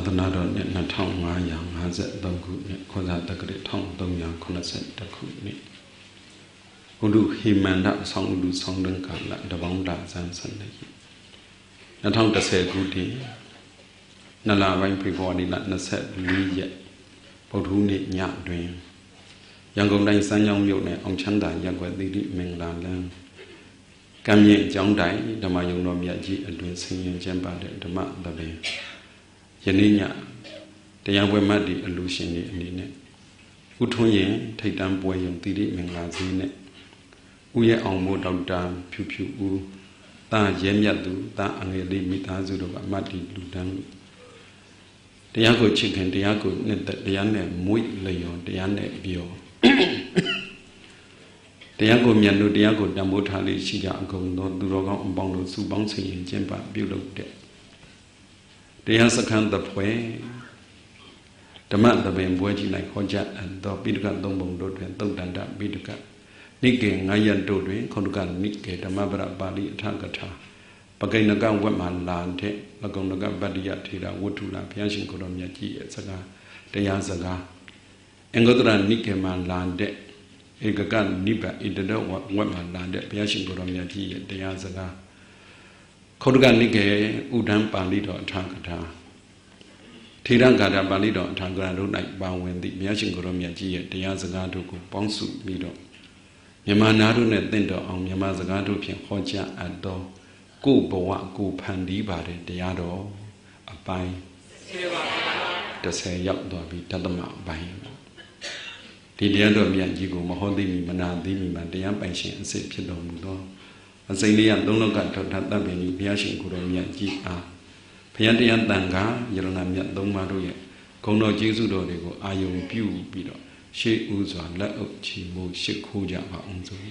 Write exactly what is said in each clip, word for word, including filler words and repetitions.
နာတော်နှစ်နှစ်ထောင်ငါးရာငါးဆယ်သုံးခုနှစ်ခောဇာတက္ကရာတစ်ထောင်သုံးရာခုနှစ်ဆယ်တစ်ခုနှစ်ဘုဒ္ဓဟိမန္တဆောင်းလူဆောင်းတန်းကာလတပေါင်းတာဇန်ဆန်နှစ်နှစ်ထောင်တစ်ဆယ်ခုတည်းနလပိုင်းဖေဖော်ဝါရီလနှစ်ဆက်လေးရက်ဗုဒ္ဓဟူးနေ့ညတွင်ရန်ကုန်တိုင်းစမ်းချောင်းမြို့နယ်အောင်ချမ်းသာရပ်ကွက်သီရိမင်္ဂလာလမ်းကံမြင့်ကျောင်းတိုင်ဓမ္မယုံတော်မြတ်ကြီးအတွင်ဆင်းရင်ကျမ်းပါတဲ့ဓမ္မသဘင်ယနေ့ညတရားပွဲမှတ်ဒီအလူရှင်တွေအနေနဲ့ဥထွန်းရင်ထိတ်တန်းပွဲယုံသီရိမင်္ဂလာဈေးနဲ့ဥရဲ့အောင်မို့ဒေါက်တာဖြူဖြူဦးတာရဲမြတ်သူတာအငယ်လေးမိသားစုတို့ကအမတ်ဒီလူတန်းတရားကိုချစ်ခင်တရားကိုနှစ်သက်တရားနဲ့မွေ့လျော်တရားနဲ့ပြောတရားကိုမြတ်လို့တရားကိုတန်ဖိုးထားလေးရှိကြအကုန်သောသူတော်ကောင်းအပေါင်းတို့စုပေါင်းဆင်ရင်ကျင့်ပပြုလုပ်တဲ့တရားစခန်းတစ်ဖွဲဓမ္မသဘင်ပွဲကြီး၌ခေါ်ကြအပ်သောပိဋကသုံးပုံတို့တွင်သုတ်တန္တပိဋကနိကေငါးရက်တို့တွင်ခေါတုကနိကေဓမ္မပရပါဠိအထကထာပကိဏကဝက်မှလာတဲ့လကုံနကဗတ္တိယထေရဝတ္ထုလာဘုရားရှင်ကိုယ်တော်မြတ်ကြီးရဲ့စကားတရားစကားအင်္ဂုတ္တရနိကေမှလာတဲ့ဧကကနိဗ္ဗာန်ဣတတော်ဝက်မှလာတဲ့ဘုရားရှင်ကိုယ်တော်မြတ်ကြီးရဲ့တရားစကားခေါတုကနိကေဥဒ္ဒံပါဠိတော်အထကထာထေရဂါထာပါဠိတော်အထကထာတို့၌ပါဝင်သည့်ဘုရားရှင်ကိုယ်တော်မြတ်ကြီးရဲ့တရားစကားတို့ကိုပေါင်းစုပြီးတော့မြန်မာနာတို့နဲ့တင့်တော်အောင်မြန်မာစကားတို့ဖြင့်ဟောကြားအပ်သောကိုယ်ဘဝကိုဖန်တီးပါတဲ့တရားတော်အပိုင်းတစ်ဆယ်ရောက်သွားပြီတသမအပိုင်းဒီတရားတော်မြတ်ကြီးကိုမဟောသိမီမနာသိမီမှာတရားပိုင်ရှင်အစစ်ဖြစ်တော်မူသောအစိမ့်လေးရသုံးလောကထောက်ထားတတ်ပင်ကြီးဘုရားရှင်ကိုယ်တော်မြတ်ကြီးအားဘုရားတရားတန်ခါယရဏမြတ်သုံးပါးတို့ရဲ့ဂုဏ်တော်ကျေးဇူးတော်တွေကိုအာယုံပြုပြီးတော့ရှေးဥစွာလက်အုပ်ချီမိုးရှိခိုးကြပါအောင်စို့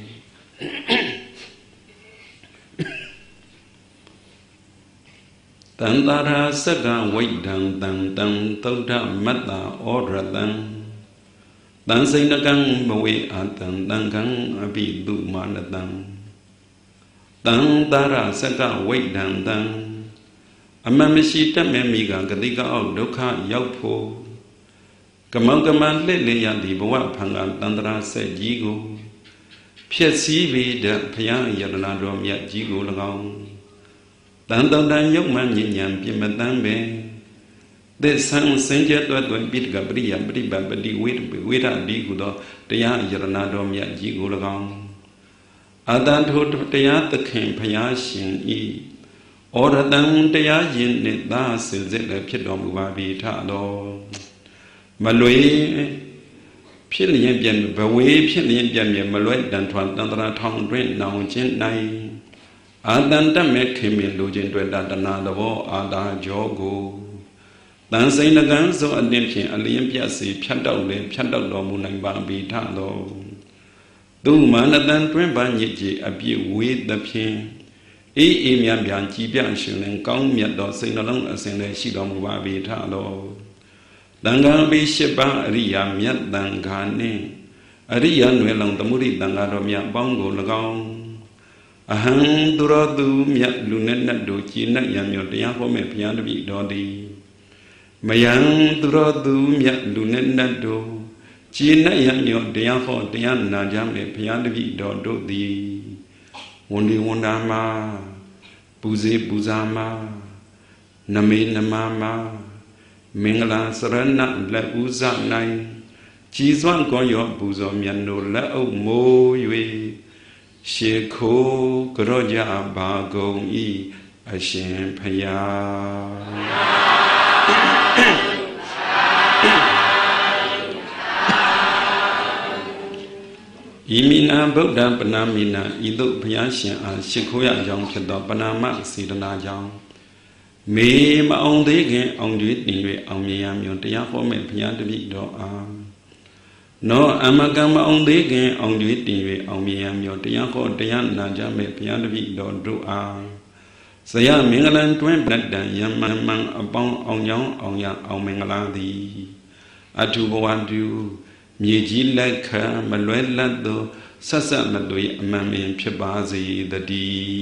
တန်တာရာစကဝိဒံတံတံသုဒ္ဓမတ္တဩရတံတန်စိဏကံဘဝေအတံတံကံအပိတုမာနတံတန်တာရာစကဝိဒံတံအမမရှိတတ်မဲ့မိကဂတိကအောက်ဒုက္ခရောက်ဖို့ကမောကမလှည့်လည်ရသည့်ဘဝဖန်ကတန္တရာဆက်ကြီးကိုဖြစ်စည်းပြီးတဲ့ဘုရားယတနာတော်မြတ်ကြီးကို၎င်းတန်တောင်တန်ရုပ်မှညဉ့်ညံပြမတန်းပဲသစ္ဆံစင်ကြဲ့တွတ်တွင်ပိဋကပရိယပရိပတ်ပတိဝိဝိရတိဟုသောတရားယတနာတော်မြတ်ကြီးကို၎င်းအာတန်ထိုတရားသခင်ဘုရားရှင်ဤဩရတံတရားယင်နှင့်သာစင်စစ်လည်းဖြစ်တော်မူပါပြီထတော်မလွေဖြစ်လျင်ပြန်ဘဝေဖြစ်လျင်ပြန်မြမလွဲတန်ထွန်တန္တရာထောင်တွင်နောင်ခြင်းနိုင်အာတန်တမဲ့ခင်မင်လိုခြင်းတွေ့တာတဏသဘောအာတာကြောကိုတန်စိန်ကံဆိုအတင်းဖြင့်အလျင်ပြတ်စီဖြတ်တောက်လေဖြတ်တောက်တော်မူနိုင်ပါပြီထတော်သူမာနတန်တွင်ပန်းညစ်ကြီးအပြည့်ဝေးသဖြင့်အေးအေးမြပြန်ကြည်ပြရှင်လင်ကောင်းမြတ်သောစိတ်နှလုံးအစဉ်လည်းရှိတော်မူပါပြီထတော်တန်ခါပိရှိပါအရိယာမြတ်တန်ခါနှင့်အရိယာနွယ်လောင်သမုဒိတန်ခါတော်မြတ်ပေါင်းကို၎င်းအဟံသူရောသူမြတ်လူနဲ့နတ်တို့ကြည်နတ်ရံမြော်တရားဟောမဲ့ဘုရားတပည့်တော်သည်မယံသူရောသူမြတ်လူနဲ့နတ်တို့ကြည်နတ်ရံမြော်တရားဟောတရားနာကြမဲ့ဘုရားတပည့်တော်တို့သည်ဝန်ဒီဝန်တာမှာပူဇေပူဇာမှာနမေနမမှာမင်္ဂလာစရဏလက်ဥဇနိုင်ကြည်စွမ်းကောရောပူဇော်မြတ်တို့လက်အုပ်မိုး၍ရှေခိုးကြောကြပါကုန်ဤအရှင်ဖယားဤမိနာဗုဒ္ဓပနာမိနာဤသို့ဘုရားရှင်အားရှ िख ိုးရကြောင်းဖြစ်သောပနာမစေတနာကြောင့်မေမအောင်သေးခင်အောင်ကျွေးတင်၍အောင်မြင်ရမျိုးတရားဟောမဲ့ဘုရားတပည့်တော်အားနောအမကံမအောင်သေးခင်အောင်ကျွေးတင်၍အောင်မြင်ရမျိုးတရားဟောတရားနာကြမဲ့ဘုရားတပည့်တော်တို့အားဇယမင်္ဂလံတွင်ဗတ္တံယမမံအပေါင်းအောင်ကြောင်းအောင်ရအောင်မင်္ဂလာသည်အထုဘဝတုမြေကြီးလက်ခံမလွဲလတ်သောဆက်ဆက်မသွေအမှန်ပင်ဖြစ်ပါစေတ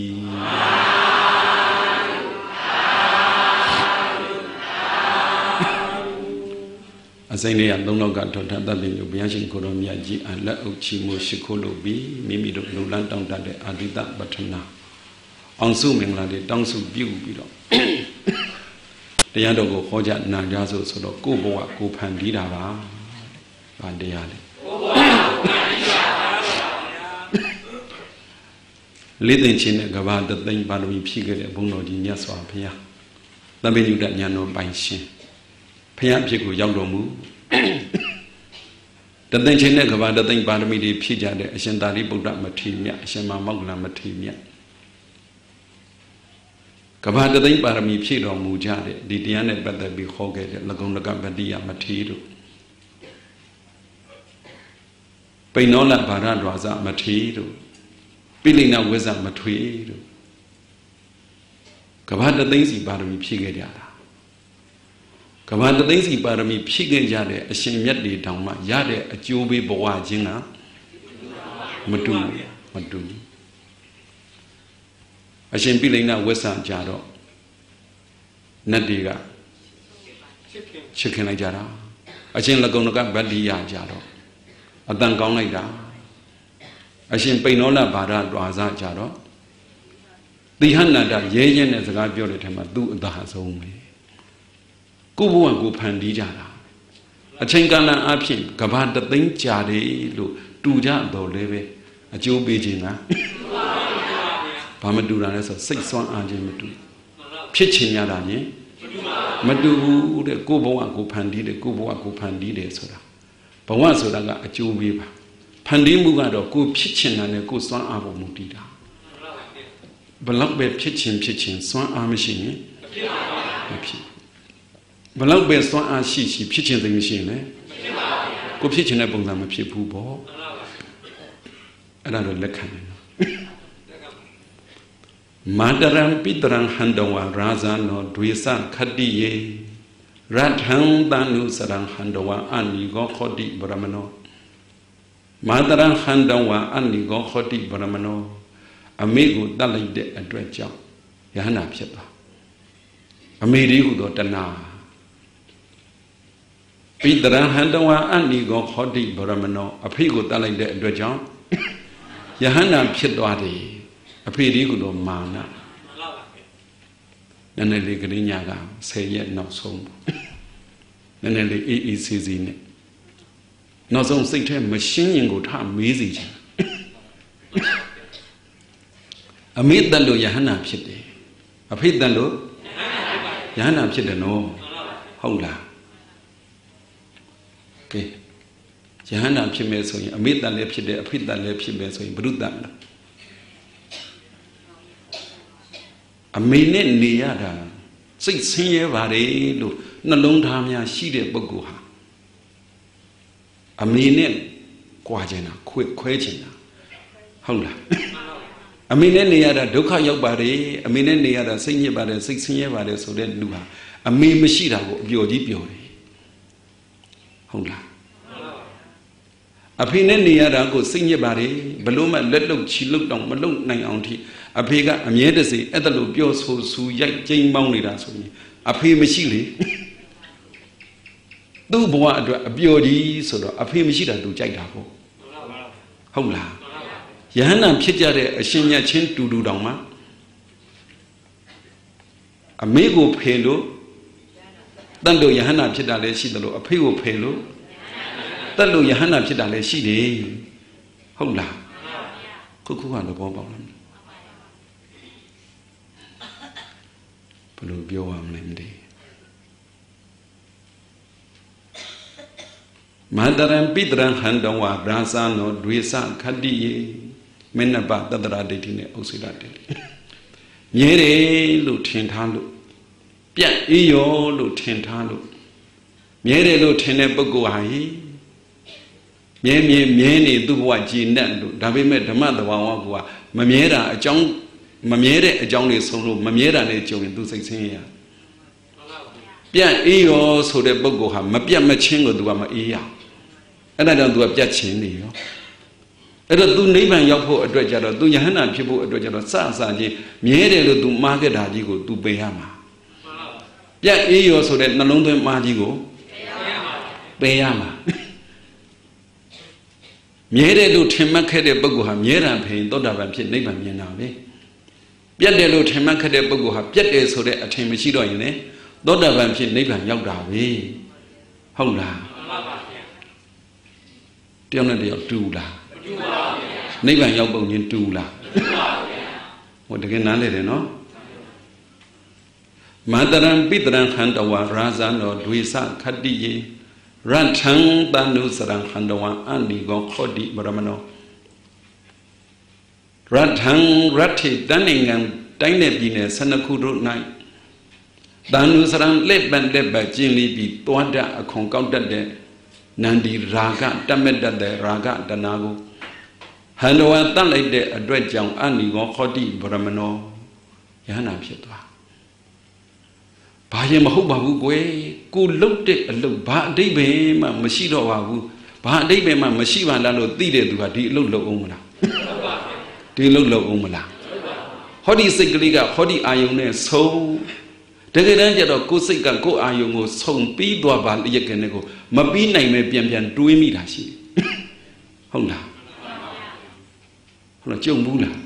ည်းအစိမ့်လေးကသုံးလောက်ကထောက်ထသဗ္ဗညုဘုရားရှင်ကိုရောမြတ်ကြီးအလက်အုပ်ချီမှုရှိခိုးလို့ပြီးမိမိတို့လူလန်းတောင်းတတဲ့အာတိတပဋ္ဌနာအောင်စုမင်္ဂလာတွေတောင်းစုပြုပြီးတော့တရားတော်ကိုဟောကြားနာကြားဆိုဆိုတော့ကိုယ့်ဘဝကိုဖန်တီးတာပါဗာတရားလေလေးသိင်ချင်းနဲ့ကဘာတသိမ့်ပါရမီဖြည့်ခဲ့တဲ့ဘုန်းတော်ကြီးမြတ်စွာဘုရားသဗ္ဗညုတဉာဏ်တော်ပိုင်ရှင်ဘုရားအဖြစ်ကိုရောက်တော်မူတသိမ့်ချင်းနဲ့ကဘာတသိမ့်ပါရမီတွေဖြည့်ကြတဲ့အရှင်သာရိပုတ္တမထေရမြတ်အရှင်မောဂ္ဂလမထေရမြတ်ကဘာတသိမ့်ပါရမီဖြည့်တော်မူကြတဲ့ဒီတရားနဲ့ပတ်သက်ပြီးဟောခဲ့တဲ့လကုံလကပတိယမထေရတို့ပိဏောလဘာရဒွါစမထေရတို့ပိလိဏဝိဇ္ဇမထွေတို့ကဘာတသိမ့်စီပါရမီဖြည့်ခဲ့ကြတာကဘာတသိမ့်စီပါရမီဖြည့်ခဲ့ကြတဲ့အရှင်မြတ်တွေတောင်မှရတဲ့အကျိုးပေးဘဝချင်းကမတူမတူအရှင်ပိလိဏဝိဇ္ဇကြတော့နတ်တွေကချစ်ခင်လိုက်ကြတာအရှင်လကုံလကဗတ္တိယကြတော့အတန်ကောင်းလိုက်တာအရှင်ပိဏောလဘာရတွာစကြတော့သီဟနန္ဒရဲရဲနဲ့စကားပြောတဲ့ထဲမှာသူ့အသာဆုံးပဲကိုဘဝကိုဖန်တီးကြတာအချိန်ကာလအဖြစ်ကဘာတသိန်းကြာတယ်လို့တူကြတော့လည်းပဲအကျိုးပေးခြင်းကဘာမတူတာလဲဆိုစိတ်ဆွမ်းအားခြင်းမတူဖြစ်ချင်ရတာညင်မတူဘူးတဲ့ကိုဘဝကိုဖန်တီးတယ်ကိုဘဝကိုဖန်တီးတယ်ဆိုတာဘဝဆိုတာကအကျိုးပေးပါဖန်တီးမှုကတော့ကိုဖြစ်ချင်တာနဲ့ကိုစွမ်းအားပေါ်မူတည်တာဘလောက်ပဲဖြစ်ချင်ဖြစ်ချင်စွမ်းအားမရှိရင်မဖြစ်ဘလောက်ပဲစွမ်းအားရှိရှိဖြစ်ချင်သိမရှိရင်လည်းကိုဖြစ်ချင်တဲ့ပုံစံမဖြစ်ဘူးပေါ့အဲ့ဒါတော့လက်ခံတယ်မာတရံပိတရံဟန္တဝါရာဇာနောဒွေစခတ္တိယေရထံတနုစရံဟန္တဝါအနိဂောခောတိဗရမနောမာတရံဟန္တဝါအနိဂောခောတိဗရမနောအမေကိုတတ်လိုက်တဲ့အတွက်ကြောင့်ယဟနာဖြစ်သွားအမေဒီဟုသောတဏှာပိတရံဟန္တဝါအနိဂောခောတိဗရမနောအဖေကိုတတ်လိုက်တဲ့အတွက်ကြောင့်ယဟနာဖြစ်သွားတယ်အဖေဒီဟုသောမာနနည်းနည်းလေးကလေးညာကဆယ်ရက်နောက်ဆုံးနည်းနည်းလေးအေးအေးဆေးဆေးနဲ့နောက်ဆုံးစိတ်ထဲမရှင်းရင်ကိုထမေးစီချင်အမေတန်လို့ယဟနာဖြစ်တယ်အဖေတန်လို့ယဟနာဖြစ်တယ်နော်ဟုတ်လားကဲယဟနာဖြစ်မယ်ဆိုရင်အမေတန်လည်းဖြစ်တယ်အဖေတန်လည်းဖြစ်မယ်ဆိုရင်ဘုရုတန်လားအမေနဲ့နေရတာစိတ်ဆင်းရဲပါတယ်လို့နှလုံးသားများရှိတဲ့ပုဂ္ဂိုလ်ဟာအမေနဲ့ကြွားချင်တာခွဲခွဲချင်တာဟုတ်လားအမေနဲ့နေရတာဒုက္ခရောက်ပါတယ်အမေနဲ့နေရတာစိတ်ညစ်ပါတယ်စိတ်ဆင်းရဲပါတယ်ဆိုတဲ့လူဟာအမေမရှိတာကိုအပျော်ကြီးပျော်တယ်ဟုတ်လားအဖေနဲ့နေရတာကိုစိတ်ညစ်ပါတယ်ဘလို့မှလက်လုံချီလုတ်တောင်မလုံနိုင်အောင်ထိအဖေကအမြဲတစေအဲ့ဒါလို့ပြောဆိုဆူရိုက်ကျိန်းပေါင်းနေတာဆိုရင်အဖေမရှိလေသူ့ဘဝအတွက်အပျော်ကြီးဆိုတော့အဖေမရှိတာသူကြိုက်တာပေါ့ဟုတ်လားယဟန္တာဖြစ်ကြတဲ့အရှင်မြတ်ချင်းတူတူတောင်မှအမေကိုဖယ်လို့တတ်လို့ယဟန္တာဖြစ်တာလည်းရှိတယ်လို့အဖေကိုဖယ်လို့တတ်လို့ယဟန္တာဖြစ်တာလည်းရှိတယ်ဟုတ်လားခုခုကတော့ဘောပေါက်လားဘယ်လိုပြောရမလဲမသိမာတရံပိတရံဟန္တဝါရာဇာနောဒွေစခတ္တိယေမင်းနပတတရာဒိဋ္ဌိနဲ့ဥစ္စေတတေမြဲတယ်လို့ထင်ထားလို့ပြတ်အေးရောလို့ထင်ထားလို့မြဲတယ်လို့ထင်တဲ့ပုဂ္ဂိုလ်ဟာဟိမြဲမြဲမြဲနေသူ့ဘဝကြည်နက်လို့ဒါပေမဲ့ဓမ္မသဘာဝကမမြဲတာအကြောင်းမမြဲတဲ့အကြောင်းတွေဆုံးလို့မမြဲတာနဲ့ကြုံရင်သူစိတ်ဆင်းရဲပြတ်အေးရောဆိုတဲ့ပုဂ္ဂိုလ်ဟာမပြတ်မချင်းကိုသူကမအေးရအဲ့ဒါကြောင့်သူကပြတ်ချင်းနေရောအဲ့တော့သူနိဗ္ဗာန်ရောက်ဖို့အတွက်ကြတော့သူယဟန္တာဖြစ်ဖို့အတွက်ကြတော့စစချင်းမြဲတယ်လို့သူမှားခဲ့တာကြီးကိုသူပယ်ရမှာပြတ်အေးရောဆိုတဲ့နှလုံးသွင်းမှားကြီးကိုပ Payama Miedo Timakade Boguha, Mieran Pain, Dodavan Pit Naban Yanabe. Piadelo Timakade Boguha, Piade so that a Timicido in it, Dodavan Pit Naban Yaudawe. Hola. Diana de Dula. Naban Yabon in Dula. What again, Nale, no? Madaran Bidran Handawa, Razan or Duisa, Kadi. Rantang Danu Sarang Handawan Andi Go Kodi Baramano Rantang Rati Dunning and Dinebine Sanakudu night Danu Sarang led band led by Jimmy B. Tuanda a concounted de Nandi Raga Dameda de Raga Danago Handawan Tanley de a dread young Andi Go Kodi Baramano Yana Pietwa Bayam Hobabu Gwe, good looked at a look, but they be my Mashido Wabu, but they be my Mashiva Lalo Dide to a deal low umla. Deal low umla. Hodi Sigaliga, Hodi Ione, so the danger of Kusika go Iongo, so be Dwaba Yakanego, Mabina may be and do me that she. Honda. Honda Jumula.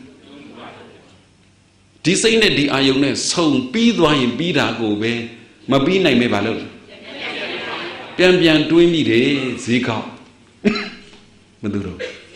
This ain't the Ione, so be the way be that go away. Mabina may value. Piambian doing me de Zika Maduro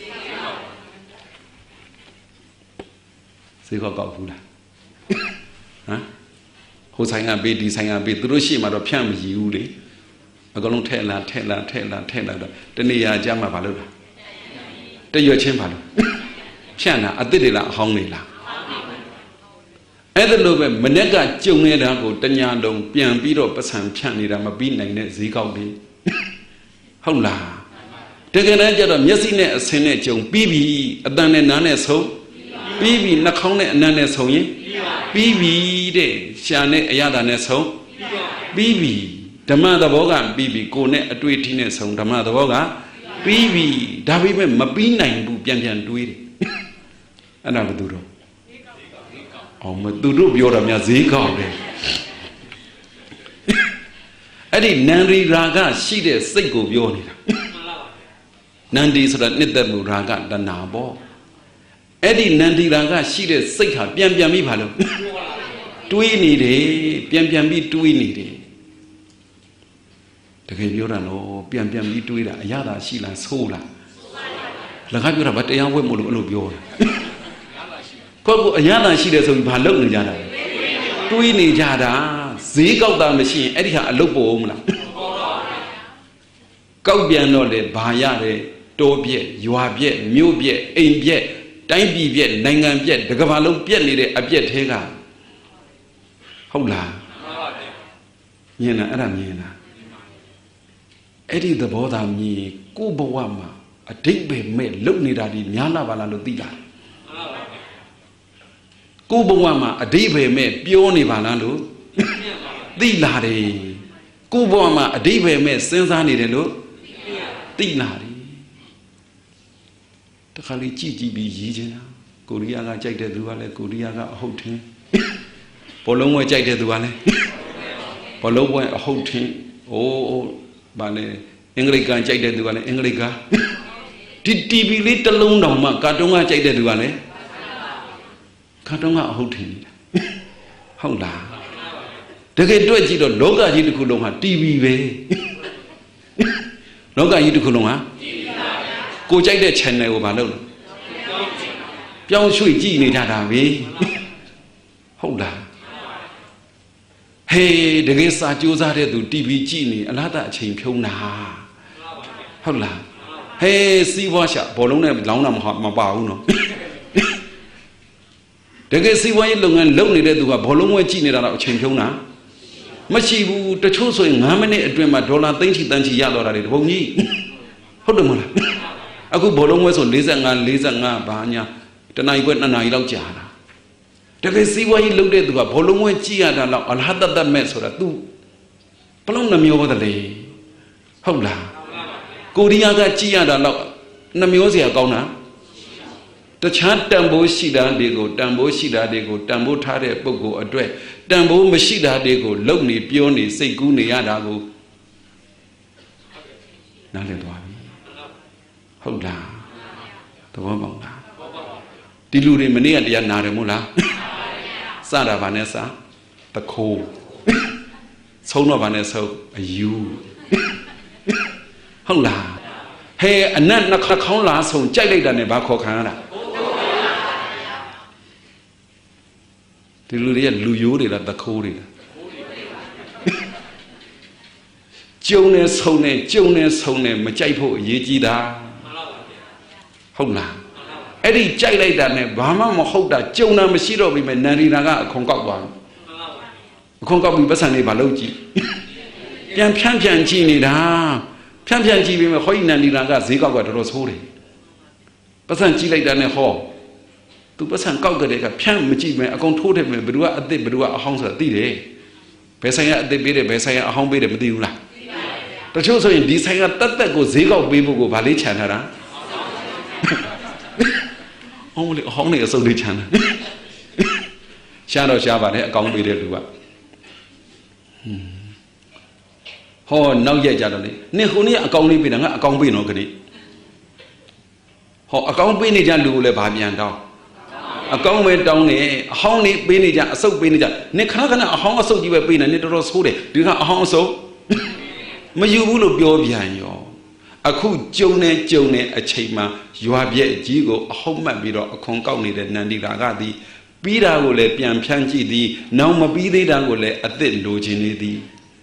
Zika got food. Huh? Who's hanging a bit, is hanging a bit, Rushi, Mado Piam, you, I got no tell her, tell her, tell her, tell her, the Nia Jama Valura. The your chamber. Chana, a didilla, Hongila. At the lobe, Manega, Jungeda, go, Tanyadong, Pian Bido, Passan, Chanida, Mabina, Zika. Hola. Take an edge of Yasine, Senate, young Bibi, a done and none as ho. Bibi, Nakone, and none as ho. Bibi, de, Shane, Ayadan as ho. Bibi, the mother Boga, Bibi, go net at eighteen as home, the mother Boga. Bibi, David, Mabina, Bubian, do it. And I would do. Oh, Maduro, you're a Yazika. Eddie Nandi Raga, she did single Yoni. Nandi so that Nidamu Raga, the Nabo. Eddie Nandi Raga, she did Sika, Piam Piami Palo. Twinny day, Piam Piami, twinny day. The Yorano, Piam Piami, Twida, Yada, Shila, Sola. La Cabura, but a young woman will be Coco Ayana, she does a balloon Yada. Twinny Yada, Zika down machine, Ediha, a lobo. Gaubiano de Bayare, Dobie, Yuabie, Mubie, Ainbie, Dimebie, Nangambie, the Gavalo Pianide, a Biet Hega. Hola Yena Aramina Eddie the Boda me, Kubawama, a digbe made look near Yana Valaludilla. Kubawama, a digbe made Pioni Valando. The lady Kubawama, a digbe made Sensani de Lo. The lady the Kalichi be Yijina, Korea Jack de Duale, Korea Hotel. Polongo Jack de Duale Polo a hotel. Oh, Bale, Anglican Jack de Duale, Anglica. Did T V little alone on my Katonga Jack de Duale? Katonga hotel. How la? The get to a jito, Loga Yidukulonga, T V way. Loga Yidukulonga? Go Jack de Chennai over Young Shui Gini Dadawe. Hold on. Hey, the guests are Josa to T V Gini, a lot of champion. Hold on. Hey, see washer, Bologna, Launam Hot Mabauno. The guests see why long and lonely to a Bologna Gini out champion. Machibu, the chosen how many a dream at Dola thinks than she yelled at it, won't ye? Hold on. A good Bologna was on Liza and Liza Banya. Then I went and I love Jana. The see why he looked at the Polongo Chia and had that mess or a two. Polona me over the lay. Hola. Korea Chia and Namiosia Gona. The chant Tambo Shida de go, Tambo Shida de go, Tambo Tare Pogo, a dread. Tambo Mashida de go, Logni, Pioni, Seguni Yadago. နားလည်သွားပြီဟုတ်လားသဘောပေါက်လားဒီလူတွေမနေ့ကတရားနာတယ်မို့လားစတာဗာနဲ့စတခိုးဆုံးတော့ဗာနဲ့ဆုံးအယူဟုတ်လားဟဲအနတ်နှခခေါင်းလားဆုံးကြိုက်လိုက်တာနဲ့ဘာခေါ်ခံရတာဒီလူတွေကလူယိုးတွေလားတခိုးတွေလားကျုံနဲ့ဆုံးနဲ့ကျုံနဲ့ဆုံးနဲ့မကြိုက်ဖို့အရေးကြီးတာဟုတ်လားအဲ့ဒီကြိုက်လိုက်တာနဲ့ဘာမှမဟုတ်တာကျုံတာမရှိတော့ပြီမဲ့နန္ဒီနာကအခွန်ကောက်သွားအခွန်ကောက်ပြီးပတ်စံလေးဘာလုပ်ကြည့်ပြန်ဖြန့်ဖြန့်ကြည့်နေတာဖြန့်ဖြန့်ကြည့်ပြီးမဲ့ဟောဤနန္ဒီနာကဈေးကောက်ကတော်တော်ဆိုးတယ်ပတ်စံကြည့်လိုက်တာနဲ့ဟောသူပတ်စံကောက်ကြတဲ့ကဖြန့်မကြည့်မဲ့အကုန်ထိုးတယ်မဲ့ဘယ်သူကအစ်စ်ဘယ်သူကအဟောင်းဆိုတာသိတယ်ဘယ်ဆိုင်ကအစ်စ်ပေးတယ်ဘယ်ဆိုင်ကအဟောင်းပေးတယ်မသိဘူးလားတချို့ဆိုရင်ဒီဆိုင်ကတက်တက်ကိုဈေးကောက်ပေးဖို့ကိုဗာလေးခြံထားတာအောင်လေအဟောင်းနေအစုပ်လေးခြံတာရှားတော့ရှားပါတယ်အကောင်းပေးတဲ့လူကဟောနောက်ရက်ကြတော့လေနင်ခုနေ့အကောင်းလေးပေးတာငါအကောင်းပေးနော်ခဏဟောအကောင်းပေးနေကြလူကိုလည်းဗာပြန်တောင်းအကောင်းပဲတောင်းနေအဟောင်းနေပေးနေကြအစုပ်ပေးနေကြနင်ခဏခဏအဟောင်းအစုပ်ကြီးပဲပေးနေနင်တော်တော်ဆိုးတယ်ဒီကအဟောင်းအစုပ်မယူဘူးလို့ပြောပြန်ရောအခုကြုံနေကြုံနေအချိန်မှာရွာပြက်ကြီးကိုအဟုတ်မှတ်ပြီးတော့အခွန်ကောက်နေတဲ့နန္ဒီရာကသည်ပြီးတာကိုလည်းပြန်ဖြန်းကြည့်သည်နောက်မပြီးသေးတာကိုလည်းအသစ်လိုချင်နေသည်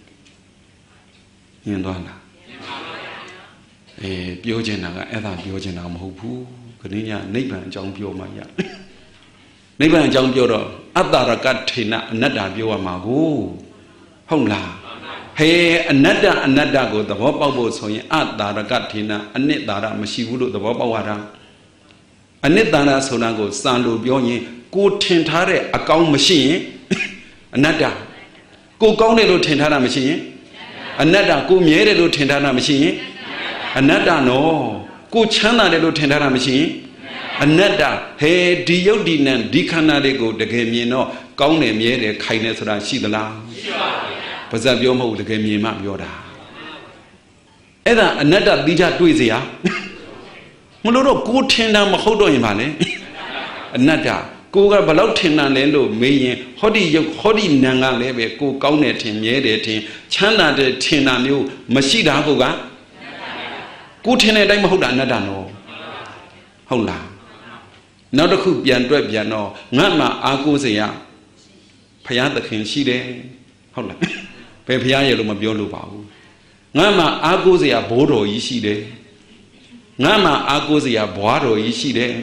မြင်သွားလားအေးပြောချင်တာကအဲ့ဒါပြောချင်တာမဟုတ်ဘူးခဏညနိဗ္ဗာန်အကြောင်းပြောမှရနိဗ္ဗာန်အကြောင်းပြောတော့အတ္တရကထေနအနတ္တပြောရမှာကိုဟုတ်လားဟေအနတ္တအနတ္တကိုသဘောပေါက်ဖို့ဆိုရင်အတ္တရကထေနအနိတ္တာရမရှိဘူးလို့သဘောပေါက်ရတာအနိတ္တာရဆိုတာကိုစံလို့ပြောရင်ကိုထင်ထားတဲ့အကောင်းမရှိရင်အနတ္တကိုကောင်းတယ်လို့ထင်ထားတာမရှိရင်အနတ္တကိုမြဲတယ်လို့ထင်ထားတာမရှိရင်အနတ္တနော်ကိုချမ်းသာတယ်လို့ထင်ထားတာမရှိရင်အနတ္တဟေဒီယုတ်ဒီနံဒီခန္ဓာတွေကိုတကယ်မြင်တော့ကောင်းတယ်မြဲတယ်ခိုင်တယ်ဆိုတာရှိသလားရှိပါဘူးပါဇက်ပြောမဟုတ်တကယ်မြင်မှပြောတာအဲ့ဒါအနတ္တတိကျတွေ့เสียမလို့တော့ကိုထင်တာမဟုတ်တော့ရင်ပါလေအနတ္တကိုကဘလောက်ထင်တာလဲလို့မေးရင်ဟောဒီယုတ်ဟောဒီနံကလည်းပဲကိုကောင်းတယ်ထင်မြဲတယ်ထင်ချမ်းသာတယ်ထင်တာမျိုးမရှိတာကိုကကိုထင်တဲ့အတိုင်းမဟုတ်တာအနတ္တနော်ဟုတ်လားနောက်တစ်ခုပြန်တွက်ပြန်တော့ငါမှအာကိုးစရာဘုရားသခင်ရှိတယ်ဟုတ်လားဘယ်ဘုရားရဲ့လို့မပြောလို့ပါဘူးငါမှအာကိုးစရာဘိုးတော်ကြီးရှိတယ်ငါမှအာကိုးစရာဘွားတော်ကြီးရှိတယ်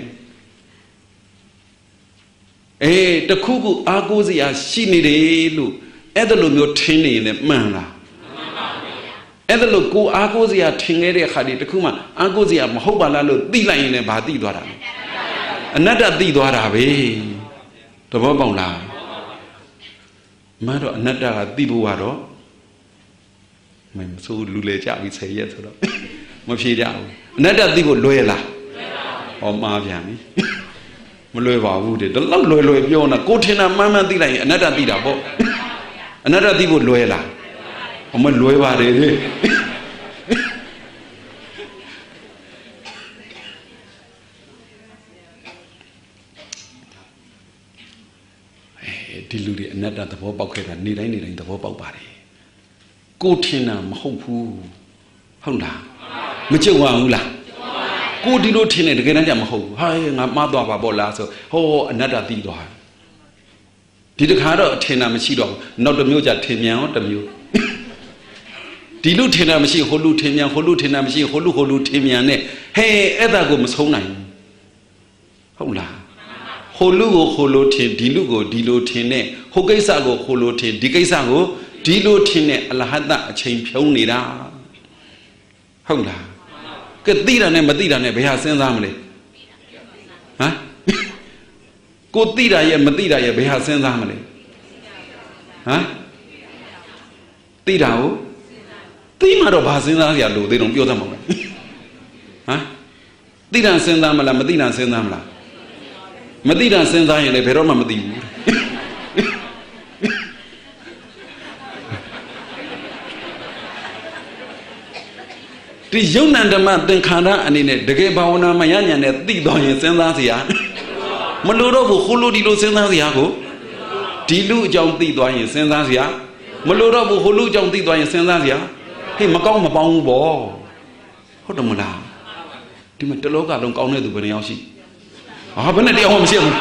အေးတခုခုအာကိုးစရာရှိနေတယ်လို့အဲ့ဒါလိုမျိုးထင်နေရင်လည်းမှန်လားအဲ့ဒါလို့ကိုအာကိုးစရာထင်ခဲ့တဲ့အခါဒီတခုမှအာကိုးစရာမဟုတ်ပါလားလို့သိလိုက်ရင်လည်းဘာသိသွားတာလဲအနတ္တသိသွားတာပဲသဘောပေါက်လားမတော့အနတ္တကသိဖို့ကတော့မင်းဆိုလူလေကြပြီဆယ်ရက်ဆိုတော့မဖြေကြဘူးအနတ္တသိဖို့လွယ်လားဟောမှားပြန်ပြီမလွယ်ပါဘူးတဲ့ဒီလောက်လွယ်လွယ်ပြောနေတာကိုထင်တာမှန်မှန်သိလိုက်ရင်အနတ္တသိတာပေါ့အနတ္တသိဖို့လွယ်လားဟောမလွယ်ပါတယ်လေဒီလူတွေအနတ္တသဘောပေါက်ခဲ့တာနေတိုင်းနေတိုင်းသဘောပေါက်ပါတယ်ကိုထင်တာမဟုတ်ဘူးဟုတ်လားမကြုံရဘူးလားကိုဒီလိုထင်တယ်တကယ်တမ်းကျမဟုတ်ဘူးဟာငါမှားသွားပါပေါ့လားဆိုဟောအနတ္တသိသွားဒီတခါတော့ထင်တာမရှိတော့ဘူးနောက်တစ်မျိုးကျထင်မြန်ရောတစ်မျိုးဒီလူထင်တာမရှိဟိုလူထင်မြန်ဟိုလူထင်တာမရှိဟိုလူဟိုလူထင်မြန်နဲ့ဟဲအဲ့ဒါကိုမဆုံးနိုင်ဘူးဟုတ်လားဟိုလူကိုဟိုလိုထင်ဒီလူကိုဒီလိုထင်နဲ့ဟိုကိစ္စကိုဟိုလိုထင်ဒီကိစ္စကိုဒီလိုထင်နဲ့အလဟတအချိန်ဖြုံးနေတာဟုတ်လားကဲသိတာနဲ့မသိတာနဲ့ဘယ်ဟာစဉ်းစားမလဲဟမ်ကိုသိတာရဲ့မသိတာရဲ့ဘယ်ဟာစဉ်းစားမလဲဟမ်သိတာကိုသိမှတော့ဘာစဉ်းစားကြလို့သိတော့ပြောသမှာမလဲဟမ်သိတာစဉ်းစားမလားမသိတာစဉ်းစားမလားမသိတာစဉ်းစားရင်လည်းဘယ်တော့မှမသိဘူးဒီယုံနံဓမ္မသင်္ခါရအနေနဲ့တကယ်ဘာဝနာမရညာနဲ့သိတော်ရင်စဉ်းစားစရာမလို့တော့ဘူးဟိုလိုဒီလိုစဉ်းစားစရာကိုဒီလူအကြောင်းသိသွားရင်စဉ်းစားစရာမလို့တော့ဘူးဟိုလူအကြောင်းသိသွားရင်စဉ်းစားစရာဟေးမကောင်းမပေါင်းဘူးပေါ့ဟုတ်တယ်မလားဒီမှာတလောကလုံးကောင်းတဲ့သူဘယ်နှယောက်ရှိဟာဘယ်နဲ့တရားမှမရှိဘူး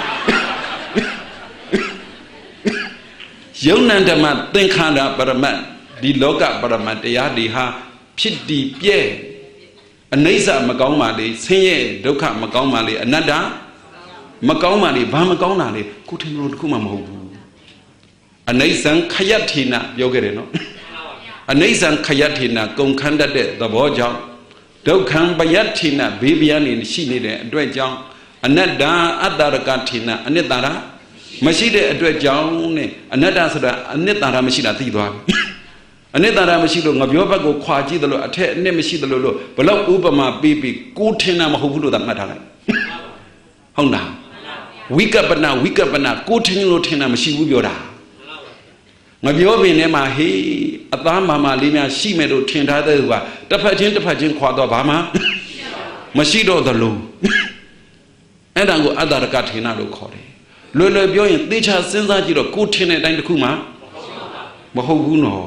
ယုံနံဓမ္မသင်္ခါရပရမတ်ဒီလောကပရမတ်တရားတွေဟာဖြစ်တည်ပြဲအနိစ္စမကောင်းပါလေဆင်းရဲဒုက္ခမကောင်းပါလေအနတ္တမကောင်းပါလေဘာမကောင်းတာလေကိုထင်လို့တခုမှမဟုတ်ဘူးအနိစ္စံခယတ်ထေနပြောခဲ့တယ်နော်အနိစ္စံခယတ်ထေနကုန်ခန်းတတ်တဲ့သဘောကြောင့်ဒုက္ခံပယတ်ထေနဘေးပြားနေရှိနေတဲ့အတွက်ကြောင့်အနတ္တအတ္တရကထေနအနိတ္တရာမရှိတဲ့အတွက်ကြောင့်နဲ့အနတ္တဆိုတာအနိတ္တရာမရှိတာသိသွားပြီအနိတ္တရာမရှိလို့ငါပြောဘက်ကိုခွာကြည့်တယ်လို့အထက်အနှစ်မရှိတယ်လို့ဘလောက်ဥပမာပေးပြီးကိုထင်တာမဟုတ်ဘူးလို့သာမှတ်ထားလိုက်ဟုတ်လားဝိကပ္ပနာဝိကပ္ပနာကိုထင်လို့ထင်တာမရှိဘူးပြောတာငါပြောပင်ထဲမှာဟေးအသားမာမာလေးများရှိမယ်လို့ထင်ထားတဲ့သူကတစ်ဖက်ချင်းတစ်ဖက်ချင်းခွာတော့ဘာမှမရှိတော့သလိုအဲ့ဒါကိုအတ္တရကထေနလို့ခေါ်တယ်လွယ်လွယ်ပြောရင်သေချာစဉ်းစားကြည့်တော့ကိုထင်တဲ့အတိုင်းတစ်ခုမှမဟုတ်ဘူးနော်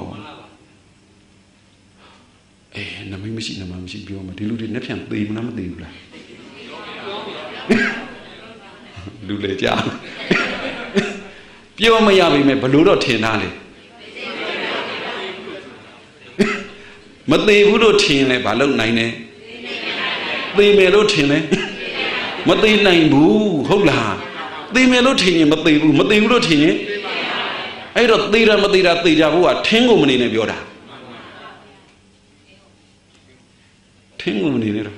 အေးနမိတ်မရှိနမမရှိပြောမှာဒီလူတွေနှစ်ဖြန်သေမလားမသေဘူးလားလူလေကြာပြောမရပါဘူးဘလို့တော့ထင်သားလေမသေးဘူးလို့ထင်လဲဘာလို့နိုင်လဲသေမယ်လို့ထင်လဲမသေးနိုင်ဘူးဟုတ်လားသေမယ်လို့ထင်ရင်မသေးဘူးမသေးဘူးလို့ထင်ရင်အဲ့တော့သေတာမသေးတာသေကြဖို့ကထင်းကိုမနေနဲ့ပြောတာထင်းကိုမနေနဲ့တော့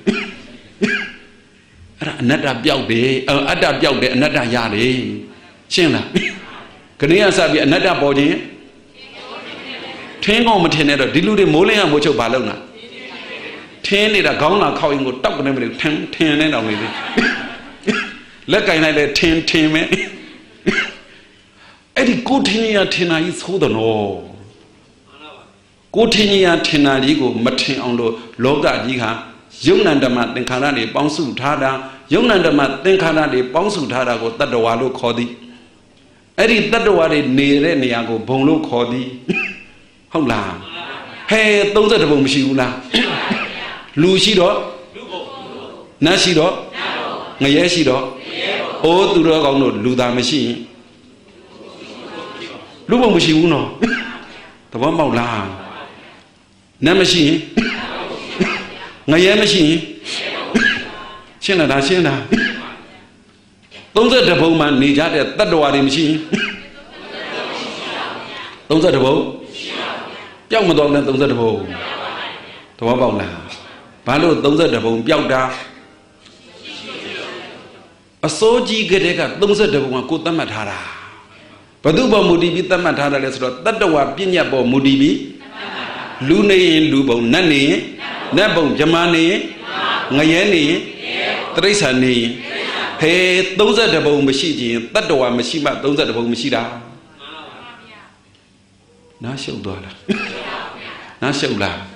အဲ့ဒါအနတ္တပြောက်တယ်အတ္တပြောက်တယ်အနတ္တရတယ်ရှင်းလားခဏရစပြီးအနတ္တပေါ်ခြင်းထင်းကောင်မထင်နဲ့တော့ဒီလူတွေမိုးလင်းရမိုးချုပ်ဘာလုပ်လားထင်းနေတာခေါင်းလာခောက်ရင်ကိုတောက်ကနေမလို့ထင်းထင်းနေတော့နေသေးလက်ကင်လိုက်လဲထင်းထင်းမဲအဲ့ဒီကိုထင်းရထင်တာကြီးသိုးတယ်နော်ကိုထင်းရထင်တာကြီးကိုမထင်အောင်လို့လောကကြီးဟာယုံနံဓမ္မသင်္ခါရတွေပေါင်းစုထားတာယုံနံဓမ္မသင်္ခါရတွေပေါင်းစုထားတာကိုတတ္တဝါလို့ခေါ်သည်အဲ့ဒီတတ္တဝါတွေနေတဲ့နေရာကိုဘုံလို့ခေါ်သည်ဟုတ်လားဟဲသုံးဆယ်တဘုံမရှိဘူးလားလူရှိတော့နတ်ရှိတော့ငရဲရှိတော့အိုးသူတော်ကောင်းတို့လူသားမရှိရင်လူဘုံမရှိဘူးနော်သဘောပေါက်လားနတ်မရှိရင်ငရဲမရှိရင်ရှင်းလားဒါရှင်းလားသုံးဆယ်တဘုံမှာနေကြတဲ့တတ္တဝါတွေမရှိရင်သုံးဆယ်တဘုံပျောက်မသွားနဲ့သုံးဆယ်တဘုံသဘောပေါက်လားဘာလို့သုံးဆယ်တဘုံပျောက်တာအစိုးကြီးကလေးကသုံးဆယ်တဘုံကကိုသတ်မှတ်ထားတာဘသူပေါ်မူတည်ပြီးသတ်မှတ်ထားတယ်လဲဆိုတော့တတ္တဝါပညာပေါ်မူတည်ပြီးလူနေရင်လူဘုံနတ်နေရင်နတ်ဘုံဗြဟ္မာနေရင်ငရဲနေရင်တိရစ္ဆာန်နေရင်ဟေးသုံးဆယ်တဘုံမရှိခြင်းတတ္တဝါမရှိမှသုံးဆယ်တဘုံမရှိတာနားရှုပ်သွားလားနားရှုပ်လား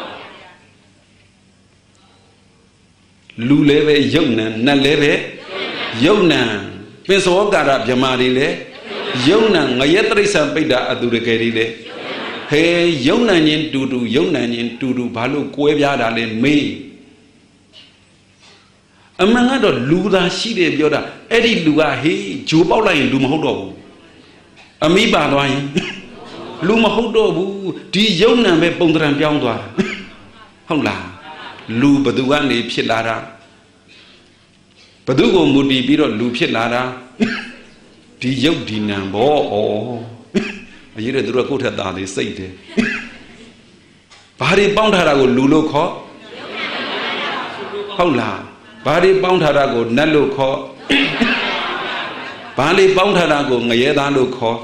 လူလည်းပဲယုတ်နံနတ်လည်းပဲယုတ်နံပင်စောကာရဗြဟ္မာတွေလည်းယုတ်နံငရဲတိရစ္ဆာန်ပိဋ္ဌာအသူရကယ်တွေလည်းဟေးယုတ်နံချင်းတူတူယုတ်နံချင်းတူတူဘာလို့ကွဲပြားတာလဲမေးအမှန်ကတော့လူသာရှိတယ်ပြောတာအဲ့ဒီလူကဟေးဂျိုးပေါက်လိုက်ရင်လူမဟုတ်တော့ဘူးအမိပါသွားရင်လူမဟုတ်တော့ဘူးဒီယုံနံပဲပုံသဏ္ဍာန်ပြောင်းသွားဟုတ်လားလူဘသူကနေဖြစ်လာတာဘသူကိုမူတည်ပြီးတော့လူဖြစ်လာတာဒီယုတ်ဒီနံဘောဩအရေးတဲ့သူတို့ကကိုယ့်ထက်သားလေးစိတ်တယ်ဘာတွေပေါင်းထားတာကိုလူလို့ခေါ်ဟုတ်လားဘာတွေပေါင်းထားတာကိုနတ်လို့ခေါ်ဘာတွေပေါင်းထားတာကိုငရဲသားလို့ခေါ်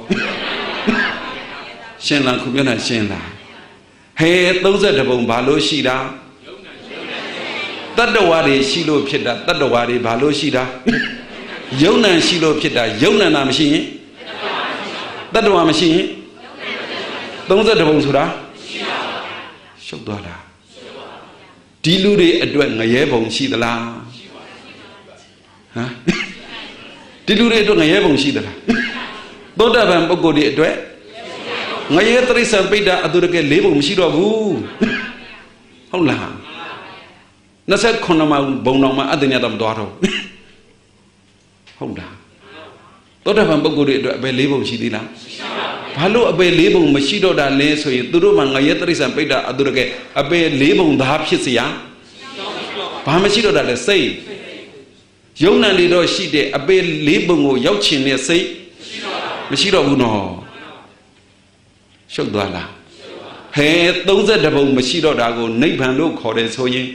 ရှင်းလားခုပြောတာရှင်းလားဟဲသုံးဆယ်တဘုံဘာလို့ရှိတာတတ္တဝါတွေရှိလို့ဖြစ်တာတတ္တဝါတွေဘာလို့ရှိတာယုံနံရှိလို့ဖြစ်တာယုံနံတာမရှိရင်တတ္တဝါမရှိရင်သုံးဆယ်တဘုံဆိုတာရှုပ်သွားလားဒီလူတွေအတွက်ငရဲပုံရှိသလားဟမ်ဒီလူတွေအတွက်ငရဲပုံရှိသလားသောတာပန်ပုဂ္ဂိုလ်တွေအတွက်ငရဲတိရစ္ဆာန်ပိဋကအတုရကဲလေးပုံမရှိတော့ဘူးဟုတ်လားနှစ်ဆက်ခုနှစ်မှာဘုံတော်မှာအတ္တညတော့မသွားတော့ဟုတ်လားသောတာပန်ပုဂ္ဂိုလ်တွေအတွက်အပေလေးပုံရှိသေးလားဘာလို့အပေလေးပုံမရှိတော့တာလဲဆိုရင်သူတို့မှာငရဲတိရစ္ဆာန်ပိဋကအတုရကဲအပေလေးပုံသားဖြစ်เสียဘာမရှိတော့တာလဲစိတ်ယုံ nant တွေတော့ရှိတယ်အပေလေးပုံကိုရောက်ချင်တဲ့စိတ်မရှိတော့ဘူးနော်ရှုပ်သွားလားဟဲသုံးဆယ့်တစ်ပုံမရှိတော့တာကိုနိဗ္ဗာန်လို့ခေါ်တယ်ဆိုရင်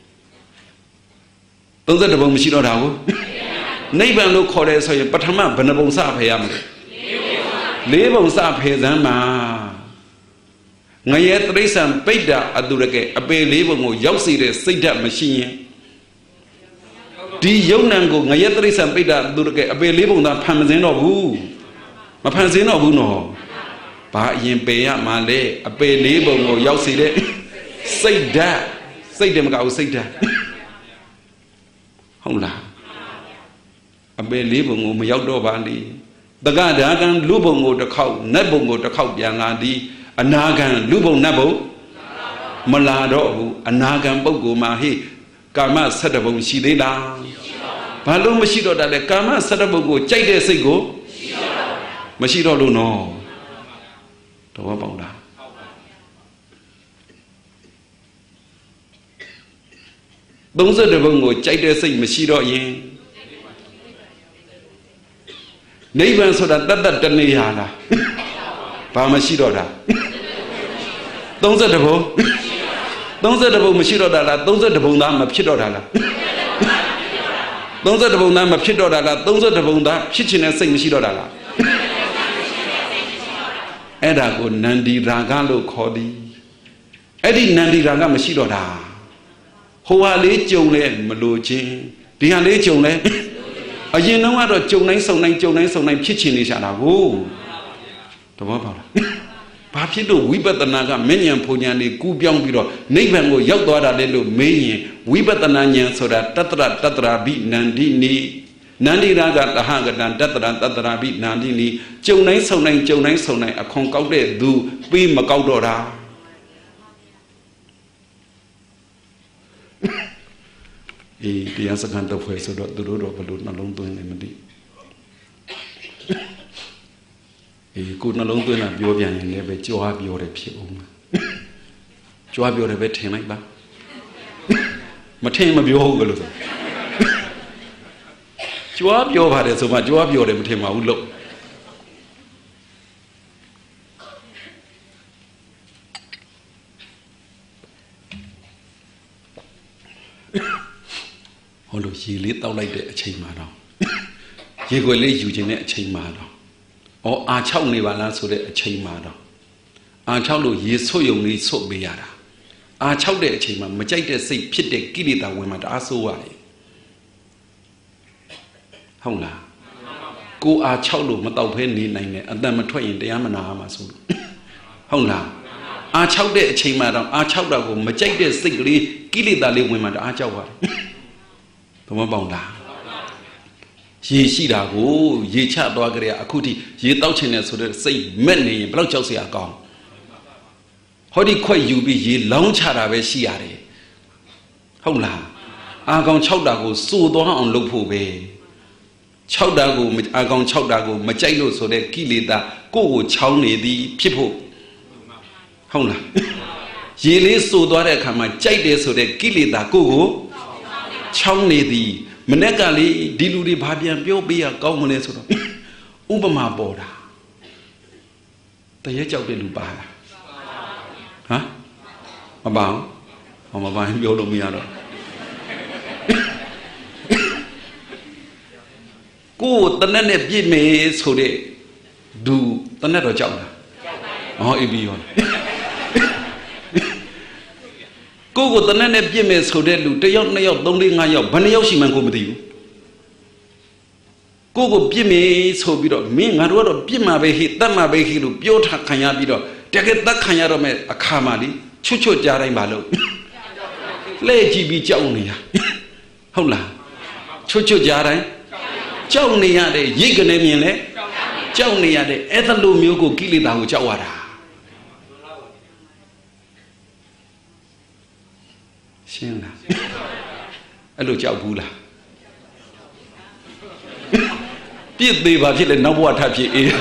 သုံးဆယ့်တစ်ပုံမရှိတော့တာကိုနိဗ္ဗာန်လို့ခေါ်တယ်ဆိုရင်ပထမဘယ်နှပုံစဖယ်ရမလဲလေးပုံစဖယ်စမ်းမှာငရဲတိရစ္ဆာန်ပိဋကအတုရကဲအပေလေးပုံကိုရောက်စေတဲ့စိတ်ဓာတ်မရှိရင်ဒီယုံ nant ကိုငရဲတိရစ္ဆာန်ပိဋကအတုရကဲအပေလေးပုံသာဖန်မစင်းတော့ဘူးမဖန်စင်းတော့ဘူးနော်ဘာအရင်ပယ်ရမှာလဲအပေလေးပုံကိုရောက်စေတဲ့စိတ်ဓာတ်စိတ်တယ်မကဘူးစိတ်ဓာတ်ဟုတ်လားအပေလေးပုံကိုမရောက်တော့ပါလေတက္ကဒါကံလူပုံကိုတစ်ခေါက်နတ်ပုံကိုတစ်ခေါက်ပြန်လာသည်အနာကံလူပုံနတ်ပုံမလာတော့ဘူးအနာကံပုဂ္ဂိုလ်မှာဟိကာမဆတ္တပုံရှိသေးလားဘာလို့မရှိတော့တာလဲကာမဆတ္တပုံကိုကြိုက်တဲ့စိတ်ကိုမရှိတော့လို့နော်တော်ပေါက်လားသုံးဆယ့်တစ်ပုံကိုကြိုက်တဲ့စိတ်မရှိတော့ရင်နိဗ္ဗာန်ဆိုတာတတ်တတ်တနေရလားဘာမရှိတော့တာသုံးဆယ့်တစ်ပုံသုံးဆယ့်တစ်ပုံမရှိတော့တာလားသုံးဆယ့်တစ်ပုံသားမဖြစ်တော့တာလားသုံးဆယ့်တစ်ပုံသားမဖြစ်တော့တာလားသုံးဆယ့်တစ်ပုံသားဖြစ်ချင်တဲ့စိတ်မရှိတော့တာလားအဲ့ဒါကိုနန္ဒီရာဂလို့ခေါ်သည်အဲ့ဒီနန္ဒီရာဂမရှိတော့တာဟိုဟာလေးကြုံလဲမလို့ချင်းဒီဟာလေးကြုံလဲအရင်တော့ကတော့ကြုံတိုင်းစုံတိုင်းကြုံတိုင်းစုံတိုင်းဖြစ်ချင်နေရှာတာကိုတဘောပေါက်လားဘာဖြစ်လို့ဝိပဿနာကမဉ္ဇဉ်ဖုန်ဉာဏ်လေးကူးပြောင်းပြီးတော့နိဗ္ဗာန်ကိုရောက်သွားတာလေလို့မေးရင်ဝိပဿနာဉာဏ်ဆိုတာတတ္တရတတ္တရာဘိနန္ဒီနီနန္ဒီရာကတဟကတံတတ္တရတတ္တရာဘိနန္ဒီနီကြုံတိုင်းစုံတိုင်းကြုံတိုင်းစုံတိုင်းအခွန်ကောက်တဲ့သူပြီးမကောက်တော့တာအေးတရားစခန်းတော့ဖွဲ့ဆိုတော့သူတို့တော့ဘလို့နှလုံးသွင်းနေမသိအေးကိုနှလုံးသွင်းတာပြောပြန်ရင်လည်းပဲကြွားပြောတယ်ဖြစ်အောင်ကြွားပြောတယ်ပဲထင်လိုက်ပါမထင်မပြောဘူးလို့ဆိုကြွားပြောပါတယ်ဆိုမှကြွားပြောတယ်မထင်ပါဘူးလို့ဟောလို့ရေလေးတောက်လိုက်တဲ့အချိန်မှာတော့ရေခွက်လေးယူခြင်းတဲ့အချိန်မှာတော့ဩအာချောက်နေပါလားဆိုတဲ့အချိန်မှာတော့အာချောက်လို့ရေဆွတ်ယုံလေးဆွတ်ပေးရတာအာချောက်တဲ့အချိန်မှာမကြိုက်တဲ့စိတ်ဖြစ်တဲ့ကိလေသာဝင်မှာတအားဆိုးရတယ်ဟုတ်လားကိုအာချောက်လို့မတောက်ဖဲနေနိုင်တယ်အတန်မထွက်ရင်တရားမနာမှာဆိုလို့ဟုတ်လားအာချောက်တဲ့အချိန်မှာတော့အာချောက်တာကိုမကြိုက်တဲ့စိတ်ကလေးကိလေသာလေးဝင်မှာတအားကြောက်ပါတယ်ဘမပေါင်လားရေရှိတာကိုရေချသွားကြရအခုထိရေတောက်ချင်တယ်ဆိုတဲ့စိတ်မက်နေရင်ဘယ်တော့ကြောက်เสียကောင်းဟောဒီခွက်ယူပြီးရေလောင်းချတာပဲရှိရတယ်ဟုတ်လားအာကောင်၆တာကိုစိုးသွားအောင်လုပ်ဖို့ပဲ၆တာကိုအာကောင်၆တာကိုမကြိုက်လို့ဆိုတဲ့ကိလေသာကိုယ့်ကိုချောင်းနေသည်ဖြစ်ဖို့ဟုတ်လားရေလေးစိုးသွားတဲ့အခါမှာကြိုက်တယ်ဆိုတဲ့ကိလေသာကိုယ့်ကိုချောင်းနေသည်မနေ့ကလေးဒီလူတွေဘာပြန်ပြောပေးရကောင်းမလဲဆိုတော့ဥပမာပေါ်တာတရေကြောက်တဲ့လူပါလားဟမ်မပါဘူးဟောမပါရင်ပြောလို့မရတော့ကိုယ်တနက်နဲ့ပြည့်မယ်ဆိုတဲ့ဒူတနက်တော့ကြောက်လားဟောအေးပြီးရောကိုကိုတနက်နဲ့ပြည့်မယ်ဆိုတဲ့လူတစ်ယောက်နှစ်ယောက်သုံးလေးငါးယောက်ဘယ်နှယောက်ရှိမှန်းကိုမသိဘူးကိုကိုပြည့်မယ်ဆိုပြီးတော့မင်းငါတို့ကတော့ပြည့်မှာပဲဟိတတ်မှာပဲဟိလို့ပြောထားခံရပြီးတော့တကယ်တတ်ခံရတော့မဲ့အခါမှလीချွတ်ချွတ်ကြားတိုင်းပါလို့လဲကြည့်ပြီးကြောက်နေရဟုတ်လားချွတ်ချွတ်ကြားတိုင်းကြောက်နေရတယ်ရိတ်ကနေမြင်လဲကြောက်နေရတယ်အဲ့ဒါလိုမျိုးကိုကိလေသာကိုကြောက်ရတာရှင်းလားအဲ့လိုကြောက်ဘူးလားပြည့်သေးပါဖြစ်လဲနောက်ဘဝထပ်ဖြစ်အေး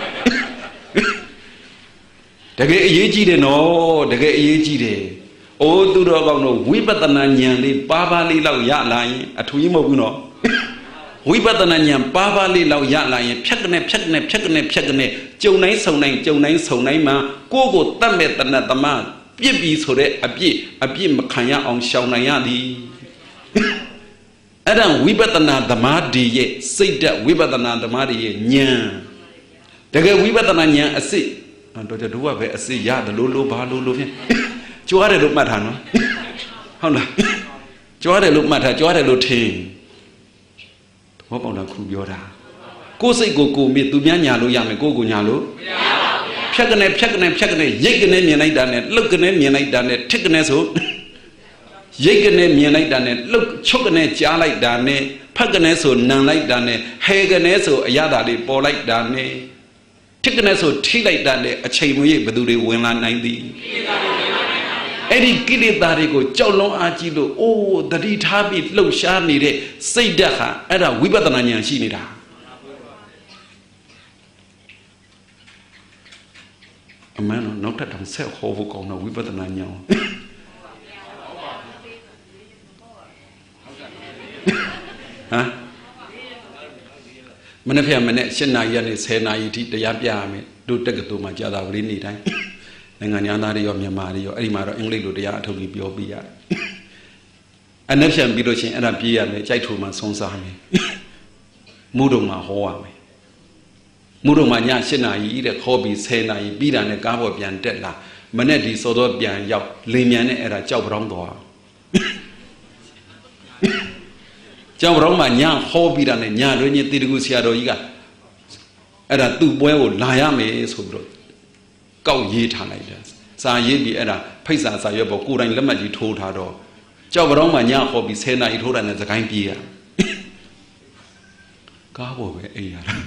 တကယ်အရေးကြီးတယ်နော်တကယ်အရေးကြီးတယ်အိုးသူတော်ကောင်းတို့ဝိပဿနာဉာဏ်လေးပါးပါးလေးလောက်ရလာရင်အထူးကြီးမဟုတ်ဘူးနော်ဝိပဿနာဉာဏ်ပါးပါးလေးလောက်ရလာရင်ဖြတ်ကနေဖြတ်ကနေဖြတ်ကနေဖြတ်ကနေကြုံတိုင်းဆုံတိုင်းကြုံတိုင်းဆုံတိုင်းမှာကိုယ့်ကိုတတ်မဲ့တဏ္ဍသမပြစ်ပြီးဆိုတဲ့အပြစ်အပြစ်မခံရအောင်ရှောင်နိုင်ရသည်အဲ့ဒါဝိပဿနာသမာဓိရဲ့စိတ်ဓာတ်ဝိပဿနာသမာဓိရဲ့ဉာဏ်တကယ်ဝိပဿနာဉာဏ်အစစ်တော့တို့ကပဲအစစ်ရတယ်လို့လို့ဘာလို့လို့ဖြင့်ကြွားတယ်လို့မှတ်ထားနော်ဟုတ်လားကြွားတယ်လို့မှတ်ထားကြွားတယ်လို့ထင်ဘောပေါက်တာခုပြောတာကိုယ်စိတ်ကိုကိုမြစ်သူများညာလို့ရမယ်ကိုယ်ကိုညာလို့မရပါဘူးဖြတ်ကနေဖြတ်ကနေဖြတ်ကနေရိတ်ကနေမြင်လိုက်တာနဲ့လှုပ်ကနေမြင်လိုက်တာနဲ့ထစ်ကနေဆိုရိတ်ကနေမြင်လိုက်တာနဲ့လှုပ်ချုပ်ကနေကြားလိုက်တာနဲ့ဖက်ကနေဆိုနံလိုက်တာနဲ့ဟဲကနေဆိုအရသာလေးပေါ်လိုက်တာနဲ့ထစ်ကနေဆိုထိလိုက်တာနဲ့အချိန်မရွေးဘယ်သူတွေဝင်လာနိုင်သည်အဲ့ဒီကိလေသာတွေကိုကြောက်လွန်အားကြီးလို့အိုးတတိထားပြီးလှုပ်ရှားနေတဲ့စိတ်ဓာတ်ဟာအဲ့ဒါဝိပဿနာဉာဏ်ရှိနေတာအမှန်တော့နောက်ထပ်တောင်ဆက်ဟောဖို့ကောင်းတော့ဝိပဿနာဉာဏ်ဟမ်မနေ့ဖက်မနေ့၈နာရီကနေ၁၀နာရီထိတရားပြရမယ်တို့တက္ကသိုလ်မှာကြာတာကလေးနေတိုင်းနိုင်ငံသားတွေရောမြန်မာတွေရောအဲ့ဒီမှာတော့အင်္ဂလိပ်လိုတရားအထုတ်ပြီးပြောပြရတယ်အနက်ဖြန်ပြီးလို့ချင်းအဲ့ဒါပြေးရမယ်ကြိုက်ထူမှာဆုံးစားမယ်မူတုံမှာဟောရမယ်မူတုံမှာည၈နာရီတဲ့ခေါ်ပြီး၁၀နာရီပြီးတာနဲ့ကားပေါ်ပြန်တက်လာမနေ့ဒီစောတော့ပြန်ရောက်လင်မြန်နဲ့အဲ့ဒါကြောက်ပြောင်းသွားကြောက်ပြောင်းမှာညဟောပြီးတာနဲ့ညတွင်ချင်းတေတကူဆရာတော်ကြီးကအဲ့ဒါသူ့ပွဲကိုလာရမယ်ဆိုပြီးတော့ကောက်ရေးထားလိုက်တယ်စာရေးပြီးအဲ့ဒါဖိတ်စာစာရွက်ပေါ်ကိုယ်တိုင်လက်မှတ်ကြီးထိုးထားတော့ကြောက်ပြောင်းမှာညဟောပြီး၁၀နာရီထိုးတာနဲ့စကိုင်းပြေးရကားပေါ်ပဲအေးရတာ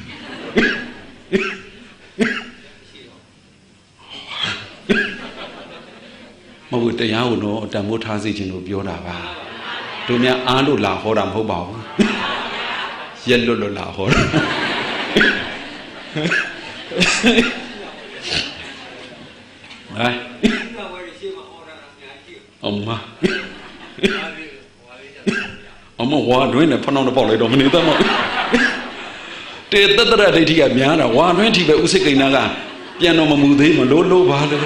မဟုတ်တရားကိုတော့တန်ဖိုးထားစေခြင်းလို့ပြောတာပါတို့များအားလို့လာဟောတာမဟုတ်ပါဘူးရက်လွတ်လွတ်လာဟောတာဟဲ့အမအမဝါတွင်းနဲ့ဖနှောင်းတော့ပေါက်လိုက်တော့မနေသမောတေတတရဒိဋ္ဌိကများတာဝါတွင်းထိပဲဥစိတ်ကိန်းနာကပြန်တော့မမူသေးမလို့လို့ပါလေ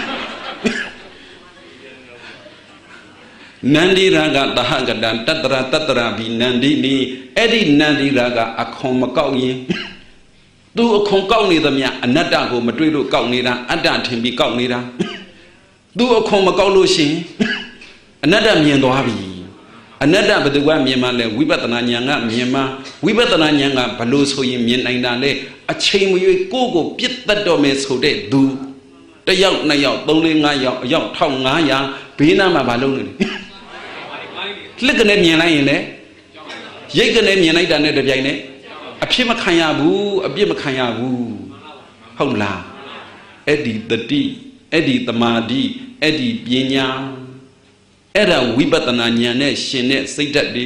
နန္ဒီရာကတဟကတံတတရတတရဘိနန္ဒီနီအဲ့ဒီနန္ဒီရာကအခွန်မကောက်ရင်သူအခွန်ကောက်နေသမျှအနတ္တကိုမတွေ့လို့ကောက်နေတာအတ္တထင်ပြီးကောက်နေတာသူအခွန်မကောက်လို့ရှိရင်အနတ္တမြင်သွားပြီအနတ္တဘယ်သူကမြင်မှလဲဝိပဿနာဉာဏ်ကမြင်မှဝိပဿနာဉာဏ်ကဘလို့ဆိုရင်မြင်နိုင်တာလဲအချိန်မရွေးကိုယ့်ကိုပြစ်တတ်တော့မယ်ဆိုတဲ့သူတယောက်နှစ်ယောက်သုံးလေးငါးယောက်အယောက်တစ်ထောင်ငါးရာဘေးနားမှာမလုပ်နေလေလစ်ကနေမြင်လိုက်ရင်လေရိတ်ကနေမြင်လိုက်တာနဲ့တပြိုင်နက်အဖြစ်မခံရဘူးအပြစ်မခံရဘူးဟုတ်လားအဲ့ဒီတတိအဲ့ဒီတမာတိအဲ့ဒီပညာအဲ့ဒါဝိပဿနာဉာဏ်နဲ့ရှင်တဲ့စိတ်ဓာတ်တွေ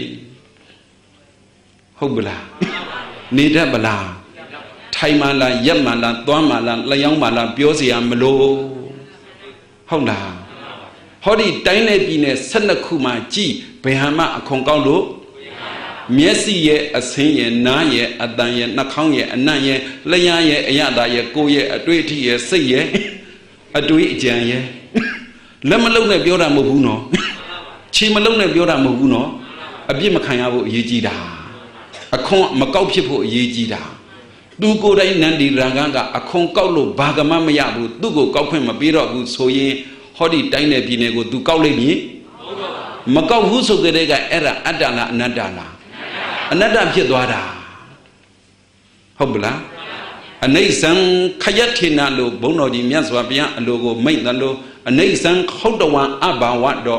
ဟုတ်ပလားနေတတ်ပလားထိုင်မှလားရက်မှလားသွားမှလားလျှောင်းမှလားပြောเสียမလို့ဟုတ်လားဟောဒီတိုင်းနဲ့ပြည်နဲ့၁၂ခုမှကြည်ဘယ်ဟာမှအခွန်ကောက်လို့မျက်စိရဲ့အဆင်းရဲ့နားရဲ့အတန်ရဲ့နှာခေါင်းရဲ့အနံ့ရဲ့လျှာရဲ့အရသာရဲ့ကိုယ်ရဲ့အတွေ့အထိရဲ့စိတ်ရဲ့အတွေးအကြံရဲ့လက်မလုံးနဲ့ပြောတာမဟုတ်ဘူးနော်ခြေမလုံးနဲ့ပြောတာမဟုတ်ဘူးနော်အပြစ်မခံရဖို့အရေးကြီးတာအခွန်မကောက်ဖြစ်ဖို့အရေးကြီးတာသူကိုယ်တိုင်နန္ဒီရံကကအခွန်ကောက်လို့ဘာကမှမရဘူးသူ့ကိုကောက်ခွင့်မပေးတော့ဘူးဆိုရင်ဟောဒီတိုင်းနယ်ပြည်နယ်ကိုသူကောက်လိုက်ပြီမကောက်ဘူးဆိုကြတဲ့ကအဲ့ဒါအတ္တလားအနတ္တလားအနတ္တဖြစ်သွားတာဟုတ်ပလားအနိစ္စံခယထေနလို့ဘုန်းတော်ကြီးမြတ်စွာဘုရားအလိုကိုမိန့်တယ်လို့အနိစ္စံခောတဝံအဘာဝတော့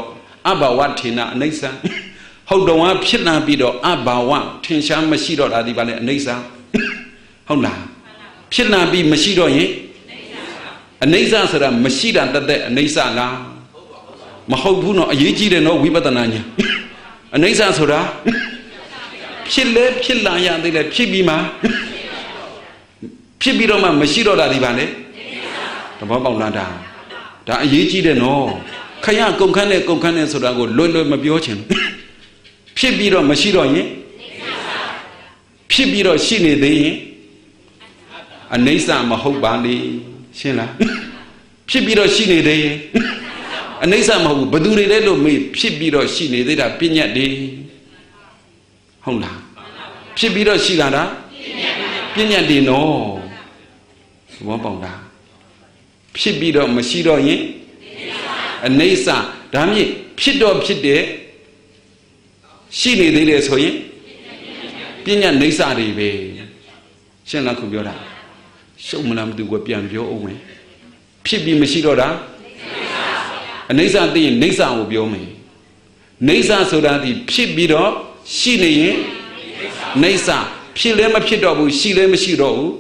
Abawa Tina Nisa. How do I Pitna Bido Abawa Tinsha Mashido Adibale Nisa? Hola Pitna be Mashido ye? A Nisa said a Mashida that the Nisa la Mahobuno, a Yiji no Wibatananya. A Nisa Soda Pile Pilaya de Pibima Pibidoma Mashido Adibale. The Baba Lada. Da Yiji de no. Kaya Kokane Kokane Sodago, Lolo Mabiochin. Pibiro Mashido ye? Pibiro Shini de a Nisa Mahobani Shila. Pibiro Shini de a Nisa Mahu, Baduri Redo me, Pibiro Shini de la Pinya de Honda. Pibiro Shilada Pinya de no. Wabonda. Pibiro Mashido ye? A Nisa, Dami, Pido Pide. She needed it, so ye? Pinya Nisa Ribe. Shana Kubioda. Show Manam do what Pian Bio away. Pibi Mashidoda. A Nisa de Nisa will be me. Nisa so that the Pibido, she ne Nisa, Pilema Pido, she lem Shido.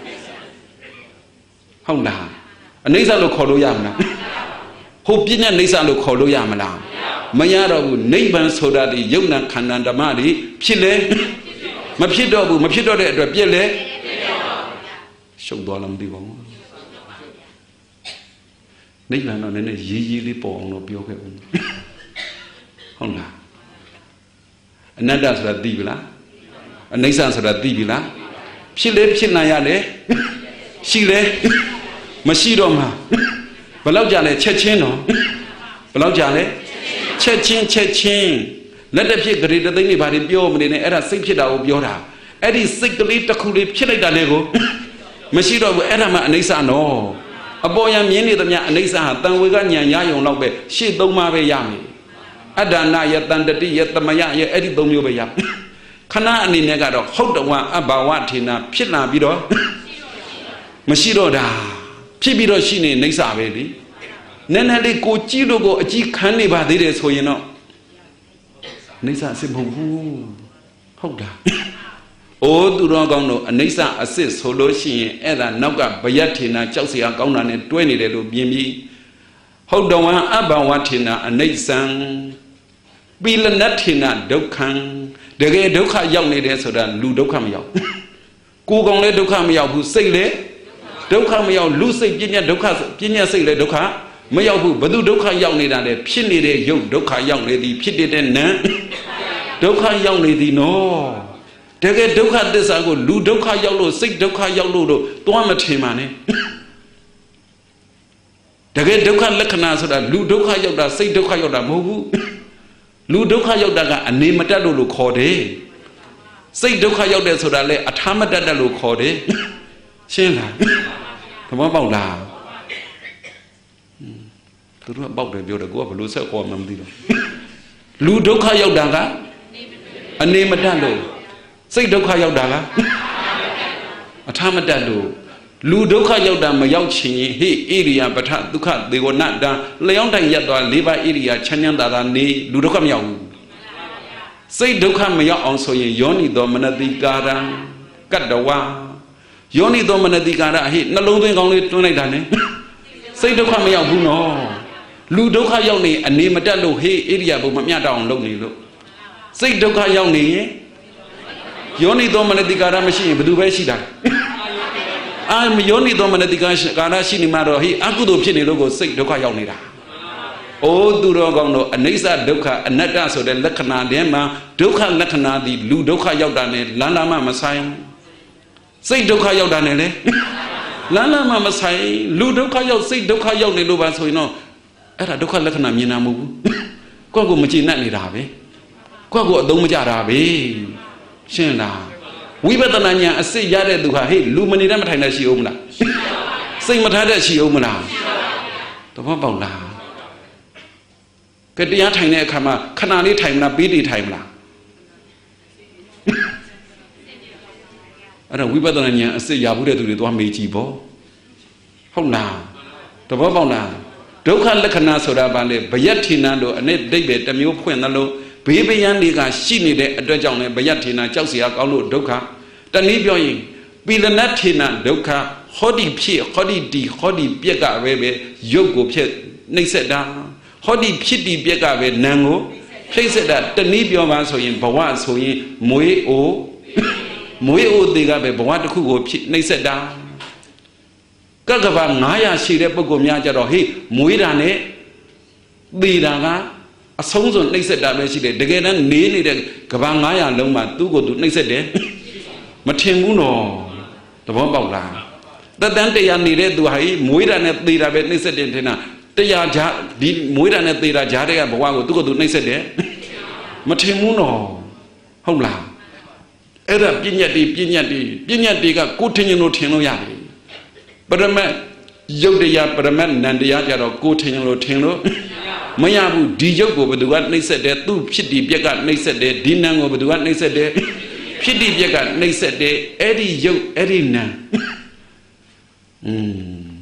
How now? A Nisa look Holo Yamna. Hope Pinya Nisa look Holo Yamala. Mayaro, neighbor so that the Yona Kanandamadi, Pile, Mapido, Mapido, the Piele, show Dolam Divo. Neighbor on any Yili Pong of Yoga. Honda. Another that Divila, a Nisa that Divila, Pile, Pinayale, Chile, Mashidoma, Balajale, Chechino, Balajale. Chechin, chechin. Let the pig read the thing about it, Bio, and era sink it out of Biora. Eddie sickly to cool it, chile dalego. Mashido, Edama, Nisa, no. A boy and Yeni, the Nisa, then we got Yayo Lobe, she don't marry Yami. Adana yet than the yet the Maya, Eddie Domubaya. Kana and Negado, hold the one about what in a Pina Bido. Mashido da. Pibido Shini, Nisa, baby. Nenali go Chido go a G candy by this, so you know. Nisa simple. Hold up. Oh, do not go no. Nisa assists Holoshi, Ella Noga, Bayatina, Chelsea, Gona, and twenty little B M E. Hold on, Abawatina, and Nathan Bill Natina, Dokan, the gay Doka young lady so that Ludokam. Google let Dokam out who say le Dokam out, Lucy, Ginia Doka, Ginia say le Doka. Mayabu, Badu Doka young lady, and a pinny, young Doka young lady, pity then, Doka young lady, no. They get Doka this, I go, Ludoka yellow, sick Doka yellow, Doamatimane. They get Doka Lekana so that Ludoka yoda, say Doka yoda, Mobu. Ludoka yoda, a name at Dalu Corde. Say Doka yoda so that a Tamadadalu Corde. Shela. Come on, Bola. About the Yoda go up a loser or Mamdido. Ludoka Yodaga, a name at Dando. Say Doka Yodaga, a Tamadando. Ludoka Yoda, Mayauchi, he, area, but Duka, they were not done. Leonda Yada, Leva area, Chanyanda, ne, Ludokam Yaw. Say Doka Maya also, Yoni Domina di Gara, Gadawa. Yoni Domina di Gara, he, no loading only tonight, Dane. Say Doka Maya, who no. Ludoka Yoni, a name at Dalo, he, area, but Mamia down, lonely look. Say Doka Yoni, Yoni Domina di Gara machine, but do where she died. I'm Yoni Domina di Gara Shinimaro, he, Akudo Pini logo, say Doka Yonida. Oh, Durogono, a Nisa Doka, a Nata, so the Lakana, Dema, Doka Lakana, the Ludoka Yodane, Lama Masai. Say Doka Yodane, Lama Masai, Ludoka Yo, say Doka Yoni Luba, so you know. Era Doka Lakana Minamu. Quago Machina Rabe. Quago Domajarabe. Shena. We better than ya say Yada Duha, hey, Luminida Matana Shiomla. Say Matada Shiomla. The Papa. Pedia Tine Kama, Kanani time na Bidi time la. I don't we better than ya say Yabuda to the one Mejibo. How now? The Papa now. Dokha Lakana Sorabale, Bayatinando, and Ned David, the Mu Puenalo, Baby Yandiga, Shini de Adjong, Bayatina, Chelsea, Alo, Doka, Danibioing, Bilanatina, Doka, Hodi P, Hodi D, Hodi Biega Rebe, Yogo Pit, Niseda, Hodi Piti Biega Rebe, Nango, place it that Danibio Maso in Bawan, so in Mue O, Mue O, the Gabe, Bawatuku, Niseda. Kagaba Naya Shire Bogomia he, Muirane, Bidanga, a sons on Nixed Dabashi, the Gagan nearly Kabangaya Loma, to go to Nixed Matimuno, the Bombala. The Dante Yanire do Hai, Muirane Dira Nixed Dentina, Taya Muirane Dira Jaria Bawago to go to Nixed Matimuno, Hola. Era Pinyati, Pinyati, Pinyati, Coutinho Tino Yadi. But a man, Yodia, but a man, Nandia, or go Tino Tino. Mayabu, Dijogo, but the one they said there, two Pity Biagat, they said there, Dinango, but the one they said there, Pity Biagat, they said there, Eddie Yo, Eddie Nan. Hm.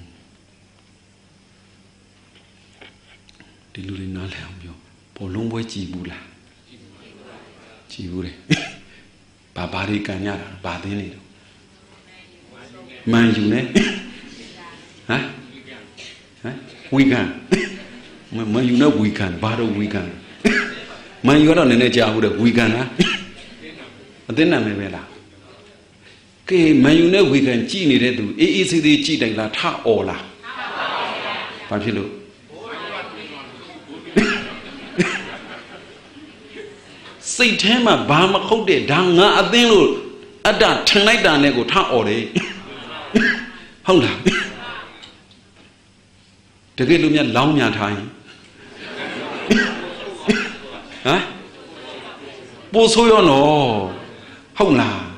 Dilurina Lambio, Polombo Chibula Chibure Babari Canyara, Badini. Man, you know. Huh? Huh? We can. Man, you know we can. Battle we can. Man, you don't know that we can. Then I'm a vela. Okay, man, you know we can. Chini de do. It is the cheating la ta ola. Papilo. Say, Tema, Bama Kode, Danga, Adelo, Ada, tonight, Danego, ta ore. Hold on. To get me a long time. Huh? Bosoyo no. Hold on.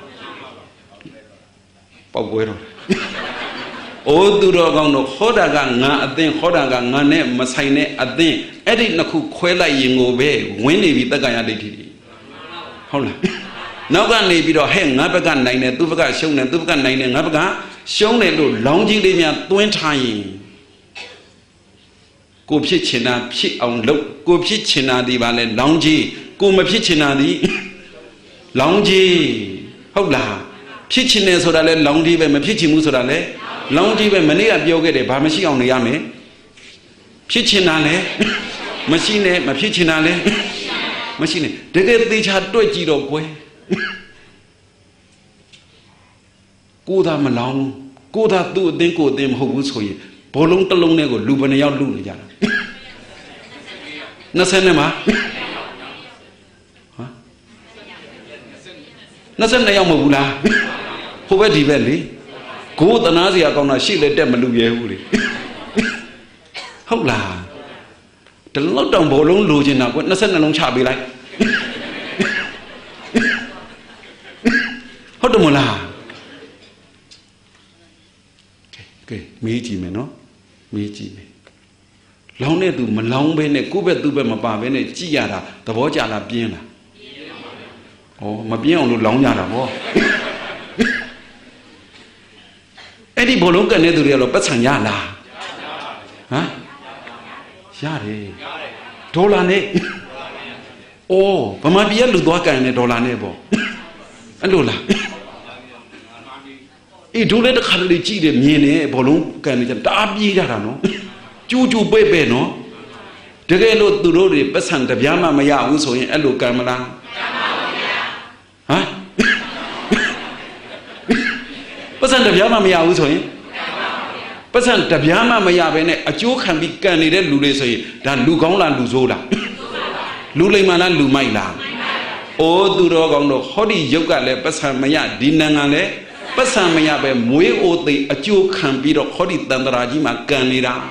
Poguero. Oh, do no Hodaga, a thing, Hodaga, Nane, Masine, a thing, Eddie Naku Quella Yingo Bay, when they be the guy identity. Hold on. Now, gun may be the hang, Nabagan nine, Duvaga, shown and Duvagan nine, and Nabaga, shown a little lounging in twin time. Go pitchina, pit on look, go pitchina the valley, loungy, go my pitchina the loungy. Hola, pitching so that loungy when my pitching musodale, loungy when many of you get a bamashi on the yame. Pitchinale, machine, my pitchinale, machine. They get the chat to a zero boy. Go down along, go that do then go them who was for you. Polong Talong Nego, Lubanaya Lunia. Nasanema? Nasanaya Mabula. Who were the valley? Go the Nazi are gonna shield them a Luya. Hola. The lockdown Bolong Lugina, what Nasan along Chabi like? Hodomola. Okay, meiji me no? Meiji me. Long ne do Malong bene, Kuba do Bema bene, Giara, the Vojala Biena. Oh, Mabion long yara. Eddie Bolonga Nedurielo, Batsanyala. Huh? Yare. Dolane. Oh, Pamabia Ludoka and a Dolanebo. And Lola. It do let the Kali cheat me, Bolon can be a Dabi Yarano. Juju Bebe no. The Gelo Durori, Bessan, the Yama Maya, also in Elo Gamala. Huh? Bessan, the Yama Maya, also in Bessan, the Yama Maya, a Jew can be candidate Lulese than Lugonla Luzola. Lulemana Lumaila. Oh, Durogono, Hodi Yoga le Bessan Maya, Dinangale. Pasamaya be Mue o the a Jew can be the Hodi Dandarajima Ganira.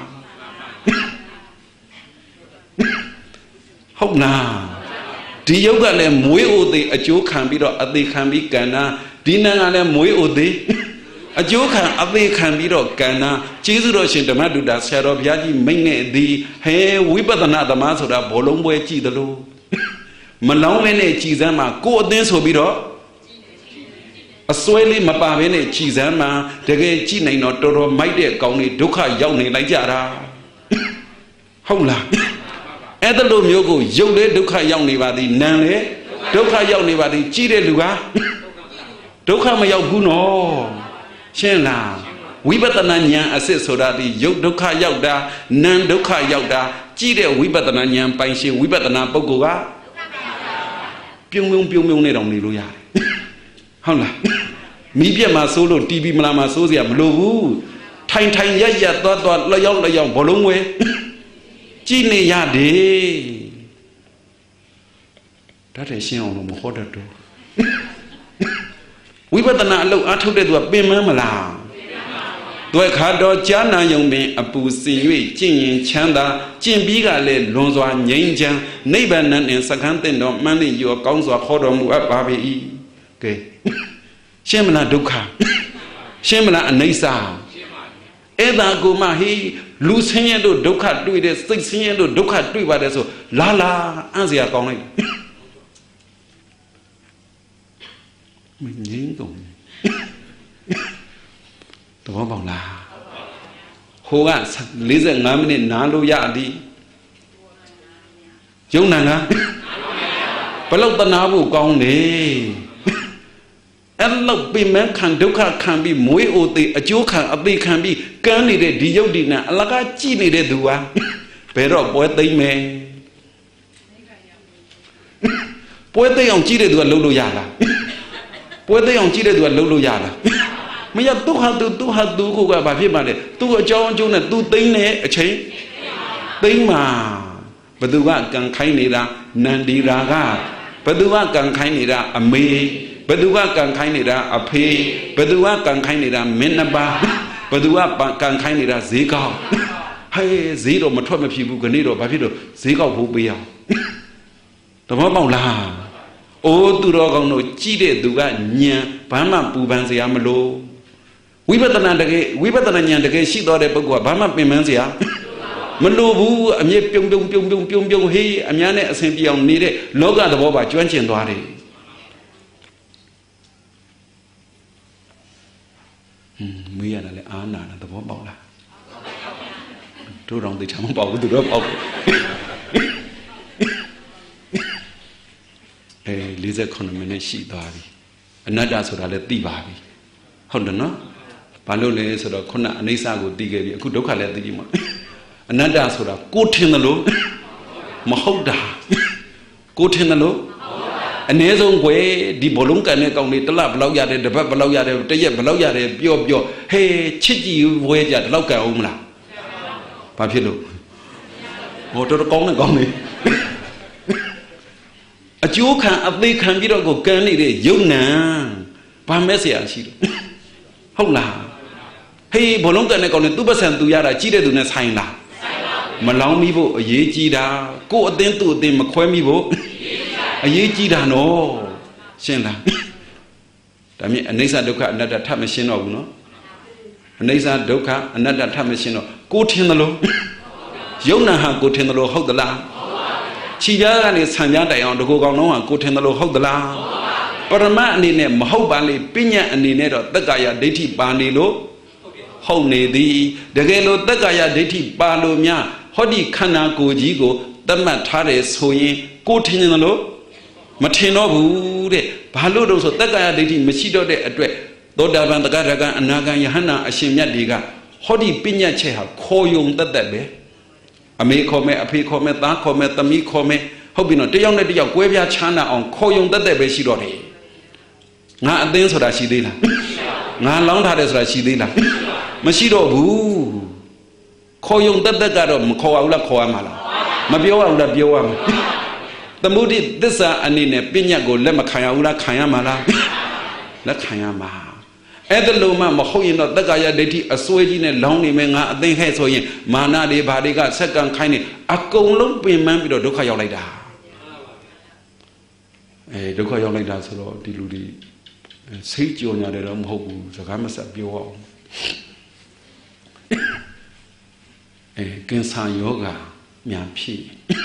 How now? The yoga le Mue o the a Jew can be the Adi can be Gana, Dinangale Mue o the a Jew can Adi can be the Gana, Jesus in the Maduda, Sarah Yaji, Mane, the Hey, Wibadana, the Masoda, Bolomwe Chidalo. Malone Chizama, go dance will be the a swelly Mapavene Chizama, the gay China not Toro, my dear Goni, Duka, Yoni, like Jara. ဟုတ်လားအဲ့ဒါလိုမျိုးကိုရုပ်လေဒုက္ခရောက်နေပါသည်နာမ်လေဒုက္ခရောက်နေပါသည်ကြည့်တဲ့လူကဒုက္ခမရောက်ဘူးနော်ရှင်းလားဝိပဿနာဉာဏ်အစစ်ဆိုတာဒီရုပ်ဒုက္ခရောက်တာနာမ်ဒုက္ခရောက်တာကြည့်တဲ့ဝိပဿနာဉာဏ်ပိုင်ရှင်ဝိပဿနာပုဂ္ဂိုလ်ကပြုံပြုံပြုံပြုံနဲ့တောင်နေလို့ရတယ်ဟုတ်လားမိပြက်မှာစိုးလို့တီဗီမလာမှာစိုးစရာမလိုဘူးထိုင်ထိုင်ရရသွားသွားလျောက်လျောက်ဘလုံးဝဲကြည့်နေရတယ်ဒါတည်းရှင်းအောင်လို့မဟောတတ်တော့ဝိပဿနာအလုပ်အားထုတ်တဲ့သူကပင်မမလားတွဲခါတော့ကြာနာယုံပင်အပူစင်၍ကျင့်ရင်ချမ်းသာကျင့်ပြီးကလည်းလွန်စွာငြိမ်းချမ်းနိဗ္ဗာန်နဲ့စကန်းတဲ့တော်မှန်းလိရောကောင်းစွာခေါ်တော်မူအပ်ပါ၏ကဲရှင်းမလားဒုက္ခရှင်းမလားအနိစ္စအဲ့ဒါကိုမှဟိလူဆင်းရဲတို့ဒုက္ခတွေ့တဲ့စိတ်ဆင်းရဲတို့ဒုက္ခတွေ့ပါတယ်ဆိုလာလာအံ့စရာကောင်းလိုက်မငြင်းကုန်တော့ပေါက်လားဟိုက၄၅မိနစ်နားလို့ရသည်ယုံနာကဘလောက်တနာဖို့ကောင်းလေအဲ့လောက်ပင်မခံဒုက္ခခံပြီးမွေးအိုသေးအကျိုးခံအသေးခံပြီးကမ်းနေတဲ့ဒီယုတ်ဒီနာအလကားကြည့်နေတဲ့သူဟာဘယ်တော့ပွဲသိမ့်မယ်ပွဲသိမ့်အောင်ကြည့်တဲ့သူကလှုပ်လို့ရလားပွဲသိအောင်ကြည့်တဲ့သူကလှုပ်လို့ရလားမရသူဟာသူသူဟာသူကိုကဘာဖြစ်မှလဲသူအကြောင်းအကျိုးနဲ့သူသိမ့်နေအချိန်သိမ့်မှာဘသူကကံခိုင်းနေတာနန္ဒီရာကဘသူကကံခိုင်းနေတာအမေဘသူကကံခိုင်းနေတာအဖေဘသူကကံခိုင်းနေတာမင်းနှစ်ပါးဘသူကကံခိုင်းနေတာဈေးကောက်ဟဲ့ဈေးတော့မထွက်မဖြစ်ဘူးခဏတော့ဘာဖြစ်လို့ဈေးကောက်ဖို့ပေးအောင်တဘောပေါက်လားအိုးသူတော်ကောင်းတို့ကြည့်တဲ့သူကညံဘာမှပူပန်စရာမလိုဝိပဿနာတကယ်ဝိပဿနာဉာဏ်တကယ်ရှိတော်တဲ့ပုဂ္ဂိုလ်ကဘာမှပင်ပန်းစရာမလိုဘူးအမြဲပြုံပြုံပြုံပြုံပြုံပြုံဟေးအများနဲ့အစဉ်ပြေအောင်နေတဲ့လောကသဘောပါကျွမ်းကျင်သွားတယ်ဟွန်းမေးရတာလေအာနာတာသဘောပေါက်လားတို့တော်သိချမပေါက်ဘူးသူတော့ပေါက်အဲ၄၉မိနစ်ရှိသွားပြီအနတ္တဆိုတာလည်းသိပါပြီဟုတ်တယ်နော်ဘာလို့လဲဆိုတော့ခုနအနိစ္စကိုသိခဲ့ပြီအခုဒုက္ခလည်းသိပြီမှာအနတ္တဆိုတာကိုထင်တယ်လို့မဟုတ်တာကိုထင်တယ်လို့အ ਨੇ ဆုံးကွယ်ဒီဘလုံးကန်တဲ့ကောင်လေးတစ်လဘလောက်ရတယ်တစ်ပတ်ဘလောက်ရတယ်တစ်ရက်ဘလောက်ရတယ်ပြောပြောဟေးချစ်ကြည်ဝဲကြဒီလောက်ကန်အောင်မလားဘာဖြစ်လို့ဟောတော်တော်ကောင်းတဲ့ကောင်လေးအကျိုးခံအသေးခံပြီးတော့ကိုကန်းနေတဲ့ယုံနံဘာမဲ့เสียရှိလို့ဟုတ်လားဟေးဘလုံးကန်တဲ့ကောင်လေးသူ့ပတ်စံသူရတာကြီးတဲ့သူနဲ့ဆိုင်လားမလောင်းမိဖို့အရေးကြီးတာကိုယ်အသင်းသူ့အသင်းမခွဲမိဖို့အရေးကြီးတာနော်ရှင်းလားဒါမြင်အနိစ္စဒုက္ခအနတ္တထပ်မရှင်းတော့ဘူးနော်အနိစ္စဒုက္ခအနတ္တထပ်မရှင်းတော့ကိုထင်သလိုယုံနာဟာကိုထင်သလိုဟုတ်သလားခြိပြားကနေဆံပြားတိုင်အောင်တကူကောင်လုံးဟာကိုထင်သလိုဟုတ်သလားပရမတ်အနေနဲ့မဟုတ်ပါလေပညာအနေနဲ့တော့တက္ကာယဒိဋ္ဌိပါနေလို့ဟုတ်နေသည်တကယ်လို့တက္ကာယဒိဋ္ဌိပါလို့များဟောဒီခန္ဓာကိုယ်ကြီးကိုသတ်မှတ်ထားတယ်ဆိုရင်ကိုထင်တယ်လို့မထင်တော့ဘူးတဲ့ဘာလို့တော့ဆိုတက္ကာယဒိဋ္ဌိမရှိတော့တဲ့အတွက်သောတာပန်တဂရကံအနာဂံယဟန္တာအရှင်မြတ်တွေကဟောဒီပညာချက်ဟာခေါ်ယုံတတ်တတ်ပဲအမေခေါ်မယ်အဖေခေါ်မယ်သားခေါ်မယ်သမီးခေါ်မယ်ဟုတ်ပြီနော်တယောက်နဲ့တယောက်ကွဲပြားခြားနာအောင်ခေါ်ယုံတတ်တတ်ပဲရှိတော့တယ်ငါအသင်းဆိုတာရှိသေးလားငါလောင်းထားတယ်ဆိုတာရှိသေးလားမရှိတော့ဘူးခေါ်ယုံတတ်တတ်ကတော့မခေါ်အောင်လားခေါ်ရမှာလားမပြောအောင်လားပြောရမှာသမုဒိသစ္စာအနေနဲ့ပညာကိုလက်မခံရဘူးလားခံရမှာလားလက်ခံရမှာအဲ့ဒါလို့မှမဟုတ်ရင်တော့တက္ကာယဒိဋ္ဌိအစွဲကြီးနဲ့လောင်းနေမယ်ငါအသိဟဲ့ဆိုရင်မာနတွေဘာတွေကစက္ကန့်ခိုင်းနေအကုန်လုံးပင်ပန်းပြီးတော့ဒုက္ခရောက်လိုက်တာအဲဒုက္ခရောက်လိုက်တာဆိုတော့ဒီလူတွေစိတ်ကြော်ညာတယ်တော့မဟုတ်ဘူးစကားမဆက်ပြောအောင်အဲကင်ဆာယောဂများဖြစ်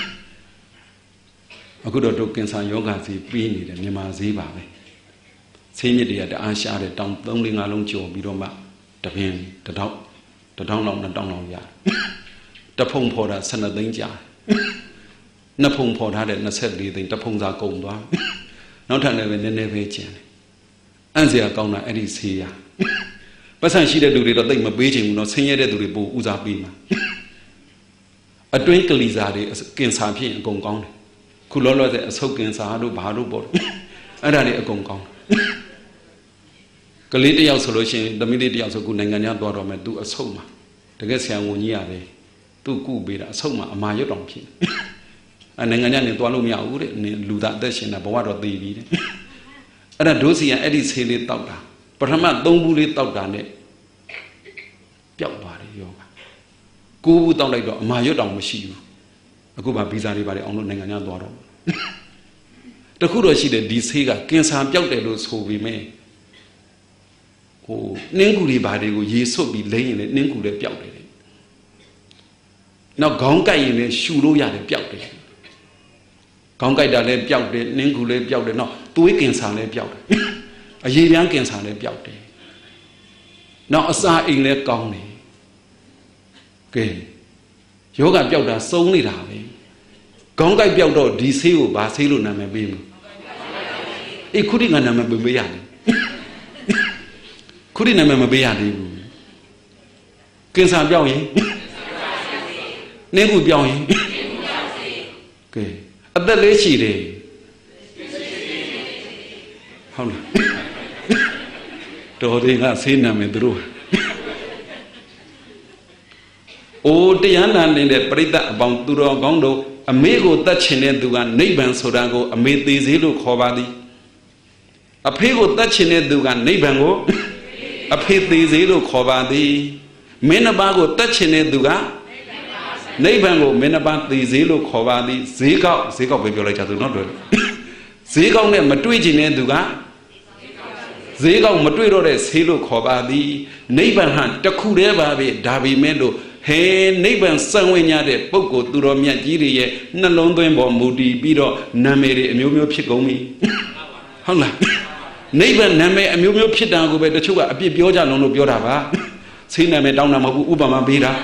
အခုတော့တို့ကင်ဆာယောဂစီပြီးနေတယ်မြန်မာဈေးပါပဲဆေးမြစ်တွေကတအားရှားတယ်တောင်သုံးလေးငါးလုံးကျော်ပြီးတော့မှတပင်တထောက်တထောင်လောက်နှစ်တောင်လောက်ရတယ်တ phông phò đã sân là đánh trả nó phông phò đã để nó xét lý tình ta phông ra cùng đó nó thật là về nên nên về chuyện anh gì à câu này đi xì à bác sĩ chỉ để đủ để đó tình mà bây giờ nó sinh ra đủ để bù u giáp mà ở trên cái lý giải thì kiến sản品công công này khu lo lo để sâu kiến sản đồ bảo đồ bột ở đây là công công cái lý điều số lo chuyện đâm đi điều số cụ này ngàn đô rồi mà tu ở sâu mà để cái xe ngồi nhia về tu cụ bị đã sâu mà mà yếu đồng phim anh ngàn này tu lâu nhau đấy lù đạn đấy chuyện là bảoว่าตีđi đấy ở đây đối diện ấy đi xe đi tàu đà bắt mà đông bu đi tàu đà này béo vào đấy vô cô bu tàu này đó mà yếu đồng mà xíu cô bà visa đi bà đi ông nó ngàn đô rồiแต่คู่เราสิเดดีซีกะกินสามเปียกတယ်လို့ဆိုပြီးမဲ့ဟိုနင်းကူတွေဘာတွေကိုရေဆွတ်ပြီးလိမ့်ရင်လည်းနင်းကူလည်းပျောက်တယ်နောက်ခေါင်းကိုက်ရင်လည်းရှူလို့ရတယ်ပျောက်တယ်ခေါင်းကိုက်တာလည်းပျောက်တယ်နင်းကူလည်းပျောက်တယ်နောက်သွေးကင်ဆာလည်းပျောက်တယ်အရေပြားကင်ဆာလည်းပျောက်တယ်နောက်အစာအိမ်လည်းကောင်းတယ်ကဲယောဂပျောက်တာစုံနေတာပဲခေါင်းကိုက်ပျောက်တော့ဒီဆေးကိုဘာဆေးလို့နာမည်ပေးမလဲအေးခုဒီငါနာမည်ပေးပေးရတယ်ခုဒီနာမည်မပေးရသေးဘူးကင်ဆာပြောင်းရင်နင်းကူပြောင်းရင်ကဲအသက်လေးရှိတယ်ဟုတ်လားတော်တယ်ငါဆေးနာမည်သူတို့အိုးတရားနာနေတဲ့ပရိသတ်အပေါင်းသူတော်ကောင်းတို့အမေကိုတတ်ချင်တဲ့သူကနိဗ္ဗာန်ဆိုတာကိုအမေသေးစေလို့ခေါ်ပါသည်အဖေကိုတတ်ချင်တဲ့သူကနိဗ္ဗာန်ကိုအဖေသေးစေလို့ခေါ်ပါသည်မင်းနှစ်ပါးကိုတတ်ချင်တဲ့သူကနိဗ္ဗာန်ကိုမင်းနှစ်ပါးသေးစေလို့ခေါ်ပါသည်ဈေးကောက်ဈေးကောက်ပဲပြောလိုက်ကြသူနော်တွေ့ဈေးကောက်နဲ့မတွေ့ချင်တဲ့သူကဈေးကောက်မတွေ့တော့တဲ့ဆေးလို့ခေါ်ပါသည်နိဗ္ဗာန်ဟာတစ်ခုတည်းပါပဲဒါပေမဲ့လို့ဟဲနိဗ္ဗာန်စံဝင်ရတဲ့ပုဂ္ဂိုလ်သူတော်မြတ်ကြီးတွေရဲ့နှလုံးသွင်းပေါ်မူတည်ပြီးတော့နာမည်တွေအမျိုးမျိုးဖြစ်ကုန်ပြီဟုတ်လားနိဗ္ဗာန်နာမည်အမျိုးမျိုးဖြစ်တာကိုပဲတချို့ကအပြစ်ပြောကြလုံးလို့ပြောတာပါဆေးနာမည်တောင်းတာမဟုတ်ဘူးဥပမာပေးတာ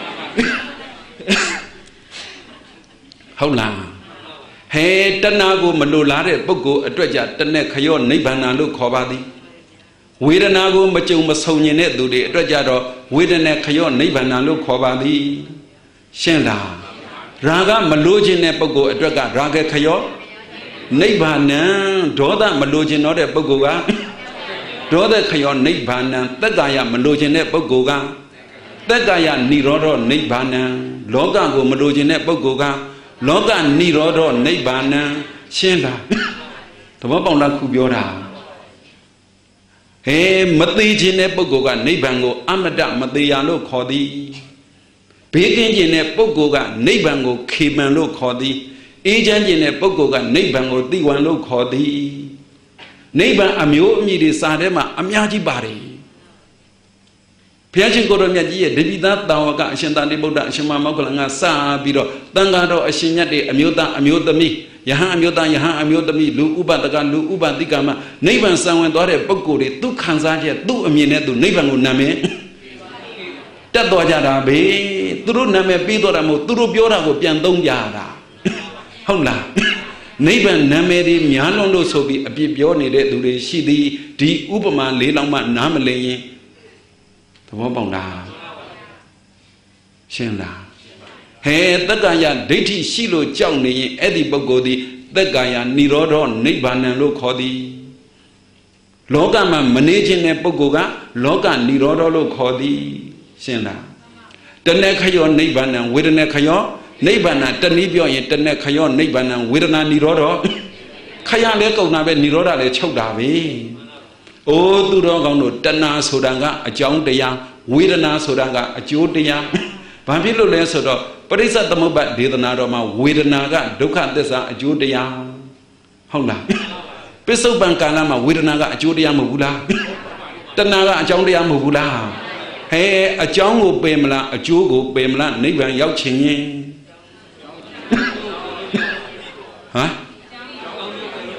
ဟုတ်လားဟဲတဏှာကိုမလိုလားတဲ့ပုဂ္ဂိုလ်အတွက်ကြတနဲ့ခရော့နိဗ္ဗာန်လို့ခေါ်ပါသည်ဝေဒနာကိုမကြုံမဆုံညင်တဲ့သူတွေအတွက်ကြတော့ဝေဒနာခရော့နိဗ္ဗာန်လို့ခေါ်ပါသည်ရှင်းလားရာဂမလိုခြင်းတဲ့ပုဂ္ဂိုလ်အတွက်ကရာဂခရော့နိဗ္ဗာန်ဒေါသမလိုခြင်းတော့တဲ့ပုဂ္ဂိုလ်ကဒေါသခရော့နိဗ္ဗာန်သက်ကာယမလိုခြင်းတဲ့ပုဂ္ဂိုလ်ကသက်ကာယនិရောဓနိဗ္ဗာန်လောကကိုမလိုခြင်းတဲ့ပုဂ္ဂိုလ်ကလောကនិရောဓနိဗ္ဗာန်ရှင်းလားသဘောပေါက်လားခုပြောတာဟဲမသေးခြင်းတဲ့ပုဂ္ဂိုလ်ကနိဗ္ဗာန်ကိုအမတမသေးရလို့ခေါ်သည်ဘေးကင်းခြင်းတဲ့ပုဂ္ဂိုလ်ကနိဗ္ဗာန်ကိုခေပံလို့ခေါ်သည်အေးချမ်းခြင်းတဲ့ပုဂ္ဂိုလ်ကနိဗ္ဗာန်ကိုသိဝံလို့ခေါ်သည်နိဗ္ဗာန်အမျိုးအမည်တွေစာထဲမှာအများကြီးပါတယ်ဘုရားရှင်ကိုရောမြတ်ကြီးရဲ့ဒိဋ္ဌိသားတာဝကအရှင်သာရိပုတ္တအရှင်မမောက္ခလန်ကစပြီးတော့တန်ဃာတော်အရှင်မြတ်တွေအမျိုးသားအမျိုးသမီးယဟန်အမျိုးသားယဟန်အမျိုးသမီးလူဥပဒကလူဥပတိကမနိဗ္ဗာန်စံဝင်သွားတဲ့ပုဂ္ဂိုလ်တွေသူခံစားချက်သူ့အမြင်နဲ့သူနိဗ္ဗာန်ကိုနာမည်တက်သွားကြတာပဲသူတို့နာမည်ပြီးတော့တာမဟုတ်သူတို့ပြောတာကိုပြန်သုံးကြတာဟုတ်လားနိဗ္ဗာန်နာမည်တွေများလုံးလို့ဆိုပြီးအပြစ်ပြောနေတဲ့သူတွေရှိသည်ဒီဥပမာလေးလောက်မှနားမလည်ရင်သဘောပေါက်လားရှင်းလားဟဲတက္ကာယဒိဋ္ဌိရှိလို့ကြောက်နေရင်အဲ့ဒီပုဂ္ဂိုလ်ဒီတက္ကာယនិရောဓနိဗ္ဗာန်လို့ခေါ်သည်လောကမှာမနေခြင်းတဲ့ပုဂ္ဂိုလ်ကလောကនិရောဓလို့ခေါ်သည်ရှင်းလားတဏှခယောနိဗ္ဗာန်ဝေဒနာခယောနိဗ္ဗာန်တနည်းပြောရင်တဏှခယောနိဗ္ဗာန်ဝေဒနာនិရောဓခရလဲကုန်တာပဲនិရောဓလည်းချုပ်တာပဲအိုးသူတော်ကောင်းတို့တဏှာဆိုတာကအကြောင်းတရားဝေဒနာဆိုတာကအကျိုးတရားဘာဖြစ်လို့လဲဆိုတော့ပရိစ္ဆေသမုပ္ပါဒေသနာတော်မှာဝေဒနာကဒုက္ခသစ္စာအကျိုးတရားဟုတ်လားပစ္စုပန်ကာလမှာဝေဒနာကအကျိုးတရားမဟုတ်ဘူးလားတဏှာကအကြောင်းတရားမဟုတ်ဘူးလားဟဲအကြောင်းကိုပယ်မလားအကျိုးကိုပယ်မလားနိဗ္ဗာန်ရောက်ခြင်းရင်ဟမ်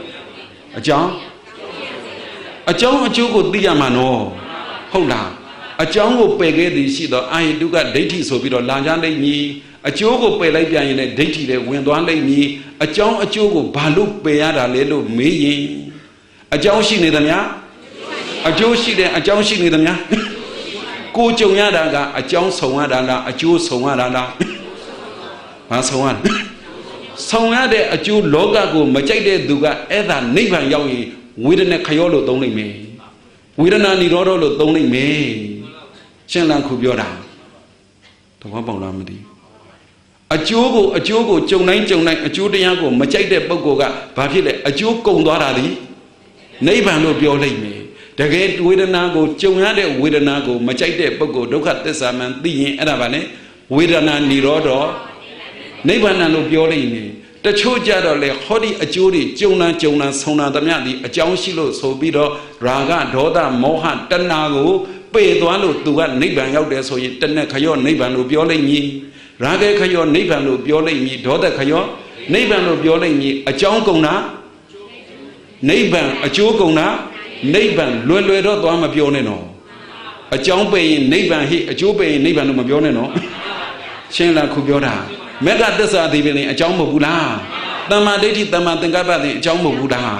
အကြောင်းအကြောင်းအကျိုးကိုသိရမှာနော်ဟုတ်လား a jungle peggy, she the I do got deity so be the Lanjan lay me, a jogo pay like in a deity that went on lay me, a John a jogo, Balu Payada Lelo me, a John she need them ya, a Joe she a John she need them ya, go Jonyada, a John Sawada, a Joe Sawada, Masawan. Sawade a Joe Logago, Majade Duga, Eda, Nivan Yawi, we didn't a Kayolo only me. We don't need all only me. Shenlan Kubiora. The Wabalamadi. A Jogo, a Jogo, Jonai, Jonai, a Judiago, Majade Bogoga, Bakile, a Jogo Doradi. Neighbor no Biole me. The gate with a nago, Jonade with a nago, Majade Bogo, Doka Tesaman, the Edavane, with a Nirodo. Neighbor no Biole me. The Chojado le Hodi a Judy, Jonah, Jonah, Sona, Damiadi, a Jonshilo, Sobido, Raga, Doda, Mohan, Tanago, Pedwano, Duga, neighbor out there, so you turn a Kayo, neighbor no Biole me, Raga Kayo, neighbor no Biole me, Doda Kayo, neighbor no Biole me, a Jonkona, neighbor, a Jogona, neighbor, Luedo, Dama Bioneno, a Jonpay, neighbor, a Jobay, neighbor no Bioneno, Shenla Kubiora. Mega desa di bini a jauh mula, tama dedi tama tengah badi jauh mula.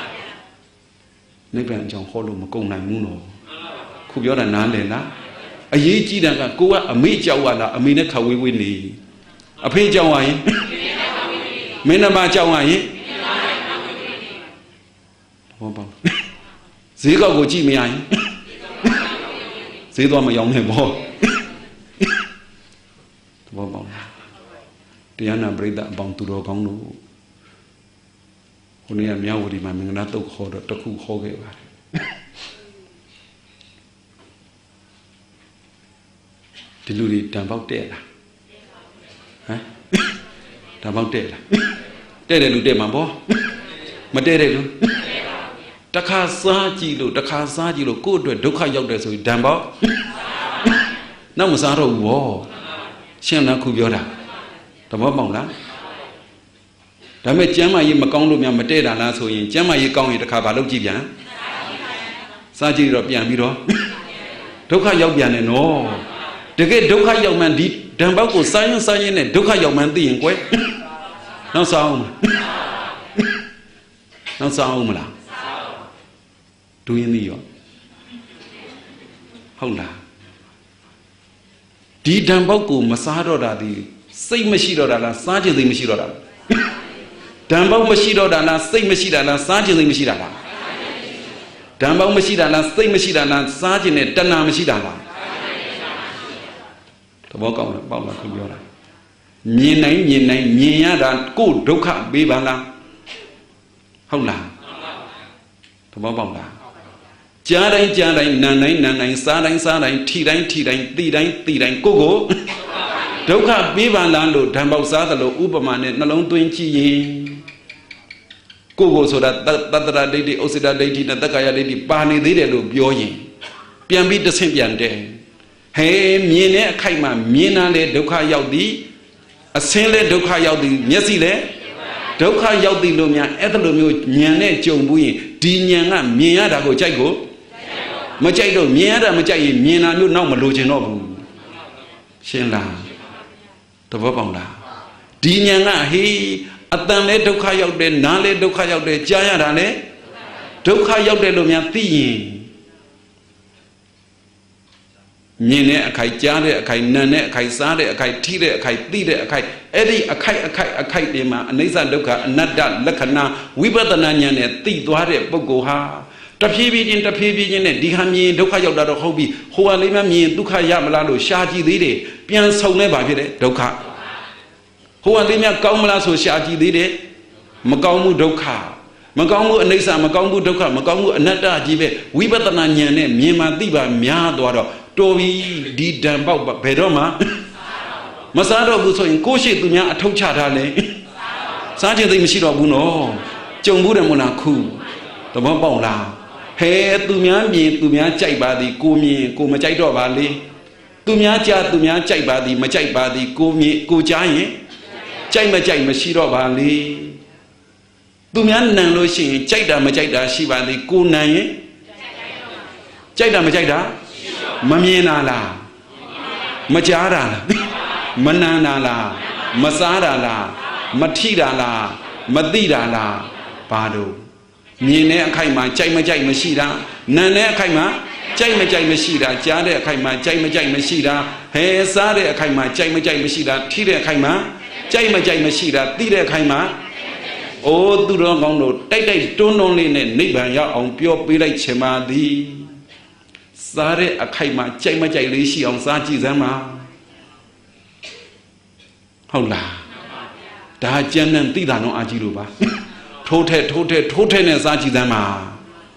Ni ben jauh holu makung nai muno, kubiara nane la. Ayi cina kan kuat ami jauh ala ami nak kawi wini. Apa jauh ay? Mana ma jauh ay? Apa? Siapa kau cik mi ay? Siapa ma yang hebo? Apa? Tiana berita bang turo kong nu, hunia miau di mana mengenai tu kau tu kau kau ke apa? Diluri dampau teh lah, hah? Dampau teh lah, teh deh lu teh mampu, mati deh lu. Takha sahaji lu, takha sahaji lu, kau tu dukha jauh deh sui dampau. Nama sahara wow, siapa nak kubiara? Tama bang lah. Tapi jama ye makang lu yang mati dah lah so ye. Jama ye kang ye tak kabar lu jiban. Sahaja ro pian biro. Dukha yau pian ne no. Dekat dukha yau mandi. Dan bagus saya saya ne dukha yau mandi yang kuat. Nang sahum. Nang sahum lah. Tu ini yo. Hau lah. Di dan bagus masalah dah di. Say machine lah, sahaja di machine lah. Dambau machine lah, say machine lah, sahaja di machine lah. Dambau machine lah, say machine lah, sahaja ni tanah machine lah. Tahu kau nak bawa aku biar. Nyenai nyenai nyenya dan ku dukha bebala. Haulah. Tahu bawa lah. Jarai jarai nanai nanai sarai sarai tirai tirai tirai tirai kogo. Dukha bebala lo dambau sahaja lo upamane nalong tuin ciye. Kogo sudah tatra dedi osida dedi dan takaya dedi pani dedi lo bioye. Piambi desen piande. Hei miene kaima miena le dukha yaudi. Asen le dukha yaudi nyasi le. Dukha yaudi lo mia etalo mio nyane jombuye. Di nyanga miena dah go cai go. Macai do miena dah macai miena mio nau malu ceno bu. Shenla. Tahu apa lah? Di nyanga hi atan le dukha yaudi na le dukha yaudi jaya dah le. Dukha yaudi lo mia tiye. Nyene akai jare akai nane akai sare akai tire akai tire akai edi akai akai akai de ma anisa dukha anatta lakhana wipatana nyan ne ti twa de puggo ha taphi bi chin taphi bi chin ne di ha myin dukha yauk da do hout bi ho ha le ma myin dukha ya ma la lo sha ji thi de pian saung ne ba phit de dukha ho ha le ma kaung ma la so sha ji thi de ma kaung mu dukha ma kaung mu anisa ma kaung mu dukha ma kaung mu anatta ji be wipatana nyan ne myin ma ti ba mya twa do Tobi di dambau bedoma, masado busoin kosi dunia atau cara le, sahaja tu mesti rabu no, jombu dan munaku, tapi bau lah, he dunia mi dunia cai badi ku mi ku macai do bali, dunia cai dunia cai badi macai badi ku mi ku cai, cai macai mesti do bali, dunia nang lo sih cai dah macai dah si badi ku nai, cai dah macai dah. Mamina la Majara la Manana la Masara la Matira la Madira la Pado Nine Kaima Jaima Jaima Shida Nane Kaima Jaima Jaima Shida Jade Kaima Jaima Jaima Shida He Sade Kaima Jaima Jaima Shida Tire Kaima Jaima Jaima Shida Tire Kaima Oh Duro Gondo Tay don't only neighbor ya on pure Billy Chemadi Sare Akaima Jaima Jailishi on Saji Zama Hola Da Janan Tida no Ajiruba Tote Tote Tote ne Saji Zama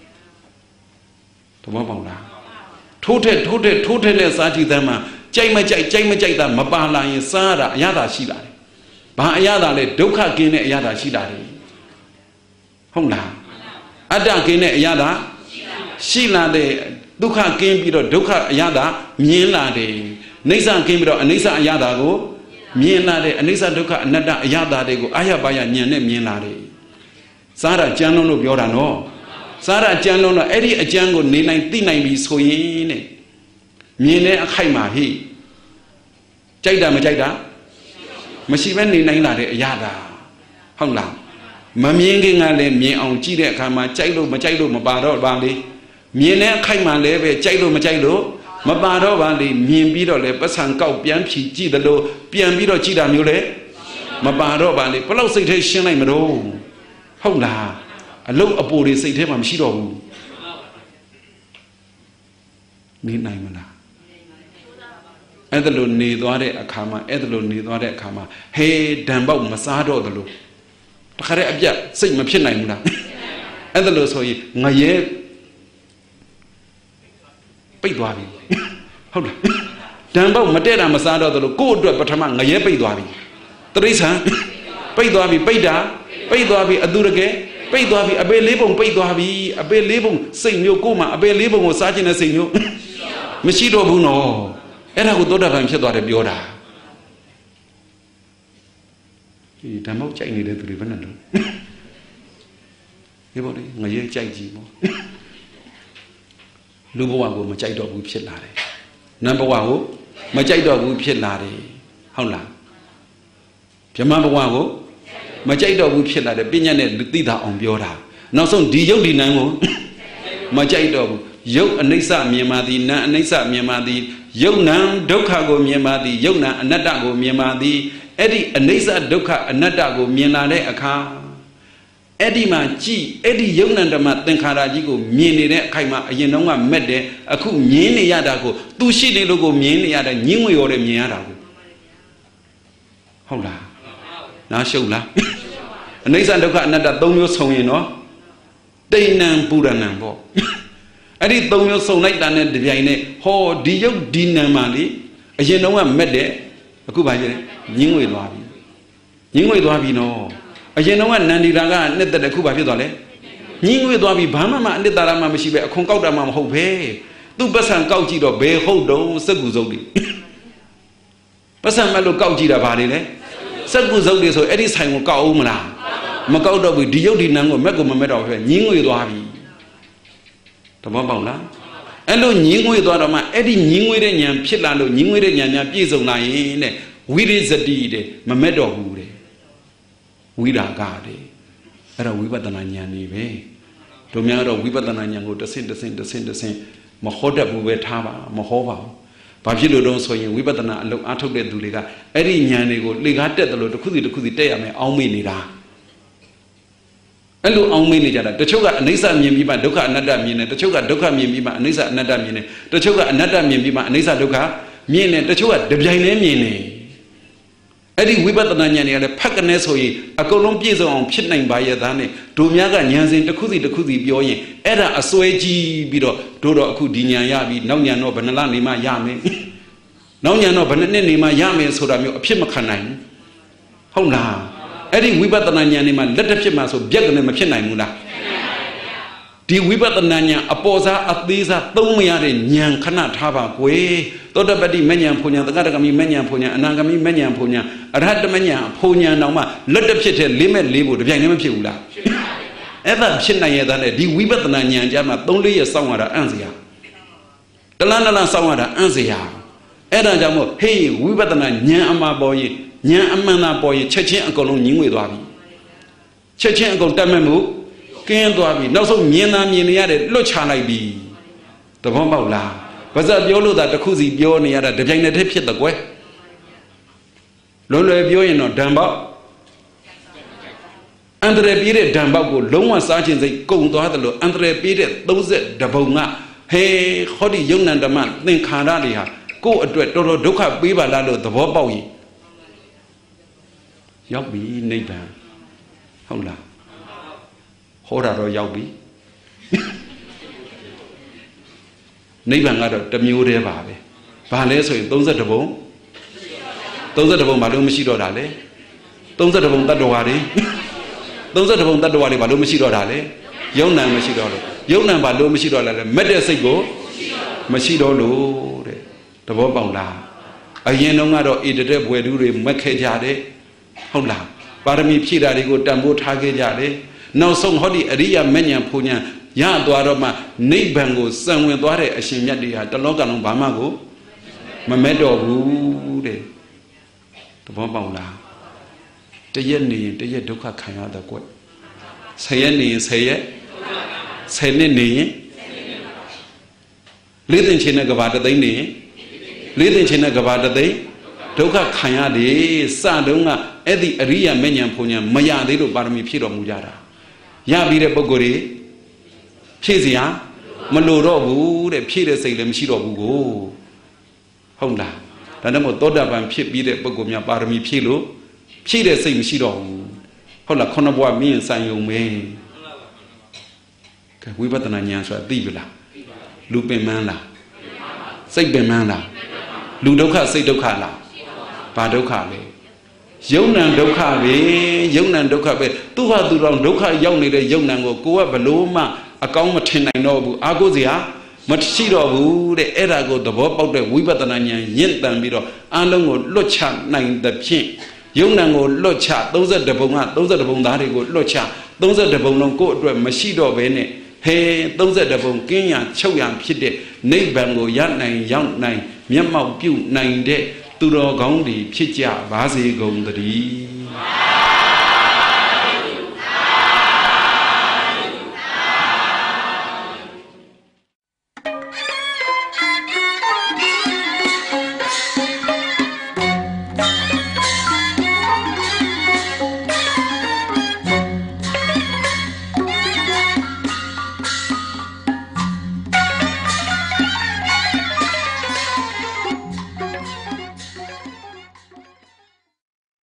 Tomobola Tote Tote Tote ne Saji Zama Jaima Jai Jaima Jaida Mabala in Sara Yada Shida Ba Yada le Doka Gene Yada Shida Hola Ada Gene Yada Shila de Duka came biro Duka Yada Miela de Nisa came biro Anisa Yada go Miela de Anisa Duka Nada Yada de go Ayabaya Nyane Miela de Sara Jano no Biora no Sara Jano no Eddie a Jango Nina Tina be so in Miene Akaima he Jaida Majaida Mashivan Nina de Yada Hongla Maming Ale me on Chile Kama Jailo Majailo Mabaro Bali Miene Kaima leve Jailo Majailo Mabaro Bali Mien Biro le Pasan Kau Pianchi Gidalo Pian Biro Gida Mule Mabaro Bali Palo citation like Mero Hola a low apple say him I'm Shido Midnight Mana Edalo Nidore Akama Edalo Nidore Akama Hey Dambo Masado the low Pakare Abja say Mapina Edalo so ye Naye Paywabi. Hold on. Dambo Matera Masada the good Patama Naye Paywabi. Teresa Paywabi Payda Paywabi Adurage Paywabi Abe Libon Paywabi Abe Libon Sing Yokuma Abe Libon was Sajina Sing you Machido Buno Era Goda Ramshador Biora Dambo Chinese to Riven. Everybody Naye Chaji. Lubo ma chạy dog with Lare. Number one, my chạy dog with Lare. How long? Jamamba Wago, my chạy dog with Lare, Binyanet, Lutida on Biora. Now some Dio Dinamo, my chạy dog, Yo Anisa Miamadi, Na Anisa Miamadi, Yo Nam, Dokago Miamadi, Yona, Anadago Miamadi, Eddie Anisa Doka, Anadago Mianade Aka. Eddie ma chi Eddie Yonandama Tenkarajigo Mini Kaima Yenonga Mede Aku Mini Yadago Tushi logo Mini Yada Nimu or Miadago Hola Na Shola Anisa Doka Nada Donyo Soino Dainam Puranambo Eddie Donyo so like that the Viane Ho Dio Dinamali a Yenonga Mede Akubaye Nimu Labi Nimu Labino I know one Nandi Raga, net that the Cuba Vidole. Ning with Wabi Bama and the Darama Mashibe, Concauda Mam Hope, do Basan Kauji or Bay Hodo, Saguzodi. Basan Malo Kauji Valley, Saguzodi, so Eddie's time will call Umla. Macauda with Diodi Nango, Megomamed, Ning with Wabi. Tababala. And no Ning with Wadama, Eddie Ning with Yan Pilano, Ning with Yan Pizo Nine, we is a deed, Mamedo. Wida Gade, era Wibadananyani be. Domiaro Wibadananyango, the same, the same, the same, the same. Mahoda Buvetava, Mahova. Pavilo don't so you Wibadana, look out of the Duliga. Eri Yanigo, Ligate the Lord, the Kudi, the Kudi, Teame, Alminida. And look Alminida, the Choga, Nisa Mimiba, Doka, another mine, the Choga, Doka Mimiba, Nisa, another mine, the Choga, another Mimiba, Nisa Doka, Mine, the Choga, the Jaine Mine. Eddie Wibatananya, the Pakanesoi, a Colombia's on Pitnang by Yadane, Domiaga Nyanzin, the Kudi, the Kudi Bioye, Era a Soeji Bido, Dodo Kudinia Yabi, Nonya no Banalani Mayame, Nonya no Banani Mayame, so that you appear Macanine. Hona Eddie Wibatananya, man, let the Pimas of Biagan Machina Mula. The Wibatananya, Aposa, Atlisa, Tomiari, Nyan, Kanat Hava, Way. Toda badi menya punya, tagada kami menya punya, anagami menya punya, arhat menya punya nama, let up shit limit libu, the young Pula. Ever Shinaya than a D. Wibatananya Jama, only a song or answer. တလန်းတလန်းစောင်းရတာအံ့စရာအဲ့ဒါကြောင့်မို့ဟေးဝိပဿနာဉာဏ်အမှားပေါ်ရင်ဉာဏ်အမှန်သာပေါ်ရင်ချက်ချင်းအကုန်လုံးညီငွေသွားပြီချက်ချင်းအကုန်တတ်မဲ့မှုကင်းသွားပြီနောက်ဆုံးမြင်သာမြင်နေရတယ်လွတ်ချလိုက်ပြီသဘောပေါက်လားပါဇက်ပြောလို့သာတစ်ခုစီပြောနေရတာတပြိုင်တည်းဖြစ်တယ်ကွယ်လွယ်လွယ်ပြောရင်တော့ဓမ္မောက်အန္တရာယ်ပြေးတဲ့ဓမ္မောက်ကိုလုံးဝစားခြင်းစိတ်ကုန်သွားတယ်လို့အန္တရာယ်ပြေးတဲ့သုံးဆက်တပုံကဟေးဟောဒီယုံနံဓမ္မသင်္ခါရတွေဟာကိုယ့်အတွက်တော်တော်ဒုက္ခပေးပါလားလို့သဘောပေါက်ရင်ရောက်ပြီနိဗ္ဗာန်ဟုတ်လားဟောတာတော့ရောက်ပြီနိဗ္ဗာန်ကတော့တစ်မျိုးတည်းပါပဲဘာလဲဆိုရင်သုံးဆက်တပုံသုံးဆက်တပုံဘာလို့မရှိတော့တာလဲသုံးဆက်တပုံတတ္တဝါတွေသုံးဆက်တပုံတတ္တဝါတွေဘာလို့မရှိတော့တာလဲယုံနံမရှိတော့လို့ယုံနံဘာလို့မရှိတော့လဲမက်တဲ့စိတ်ကိုမရှိတော့လို့တဲ့သဘောပေါက်လားအရင်တုန်းကတော့ဣတတဲ့ဘွယ်သူတွေမက်ခဲ့ကြတယ်ဟုတ်လားပါရမီဖြည့်တာတွေကိုတန်ဖိုးထားခဲ့ကြတယ်နောက်ဆုံးဟောဒီအရိယာမဉ္ဇဉ်ဖူဉ္ဇဉ်ရသွားတော့မှနိဗ္ဗာန်ကိုစံဝင်သွားတဲ့အရှင်မြတ်တွေဟာတလောကလုံးဘာမှကိုမမက်တော့ဘူးတဲ့သဘောပေါက်လားတရက်နေရင်တရက်ဒုက္ခခံရတဲ့ကွယ်ဆယ်ရက်နေရင်ဆယ်ရက်ဆယ်နှစ်နေရင်လေးသိန်းချင်းနဲ့ကဘာတသိန်းနေရင်လေးသိန်းချင်းနဲ့ကဘာတသိန်းဒုက္ခခံရတယ်စတုံးကအဲ့ဒီအရိယာမဉ္ဇဉ်ဖူဉ္ဇဉ်မရသေးလို့ပါရမီဖြည့်တော်မူကြတာရပြီးတဲ့ပုဂ္ဂိုလ်တွေဖြည့်စရာမလိုတော့ဘူးတဲ့ဖြည့်တဲ့စိတ်လည်းမရှိတော့ဘူးကိုဟုတ်လားဒါနဲ့မို့သောတာပန်ဖြစ်ပြီးတဲ့ပုဂ္ဂိုလ်များပါရမီဖြည့်လို့ဖြည့်တဲ့စိတ်မရှိတော့ဘူးဟုတ်လားခုနဘဝမင်းဆိုင်ုံပဲကဲဝိပဿနာဉာဏ်ဆိုတာသိပြီလားလူပင်မန်းလားစိတ်ပင်မန်းလားလူဒုက္ခစိတ်ဒုက္ခလားဘာဒုက္ခလဲယုံနံဒုက္ခပဲယုံနံဒုက္ခပဲသူဟာသူတော်ဒုက္ခရောက်နေတဲ့ယုံနံကိုကိုကဘလို့မှအကောင်းမထင်နိုင်တော့ဘူးအာကိုစရာမရှိတော့ဘူးတဲ့အဲ့ဒါကိုသဘောပေါက်တဲ့ဝိပဿနာဉာဏ်ရင့်တန်ပြီးတော့အလုံးကိုလွတ်ချနိုင်တဲ့ဖြင့်ယုံနံကိုလွတ်ချသုံးဆက်တပုံကသုံးဆက်တပုံသားတွေကိုလွတ်ချသုံးဆက်တပုံလုံးကိုယ့်အတွက်မရှိတော့ဘဲနဲ့ဟဲသုံးဆက်တပုံကင်းရချုပ်ရဖြစ်တဲ့နိဗ္ဗာန်ကိုရနိုင်ရောက်နိုင်မျက်မှောက်ပြုနိုင်တဲ့သူတော်ကောင်းတွေဖြစ်ကြပါစေကုန်သတည်း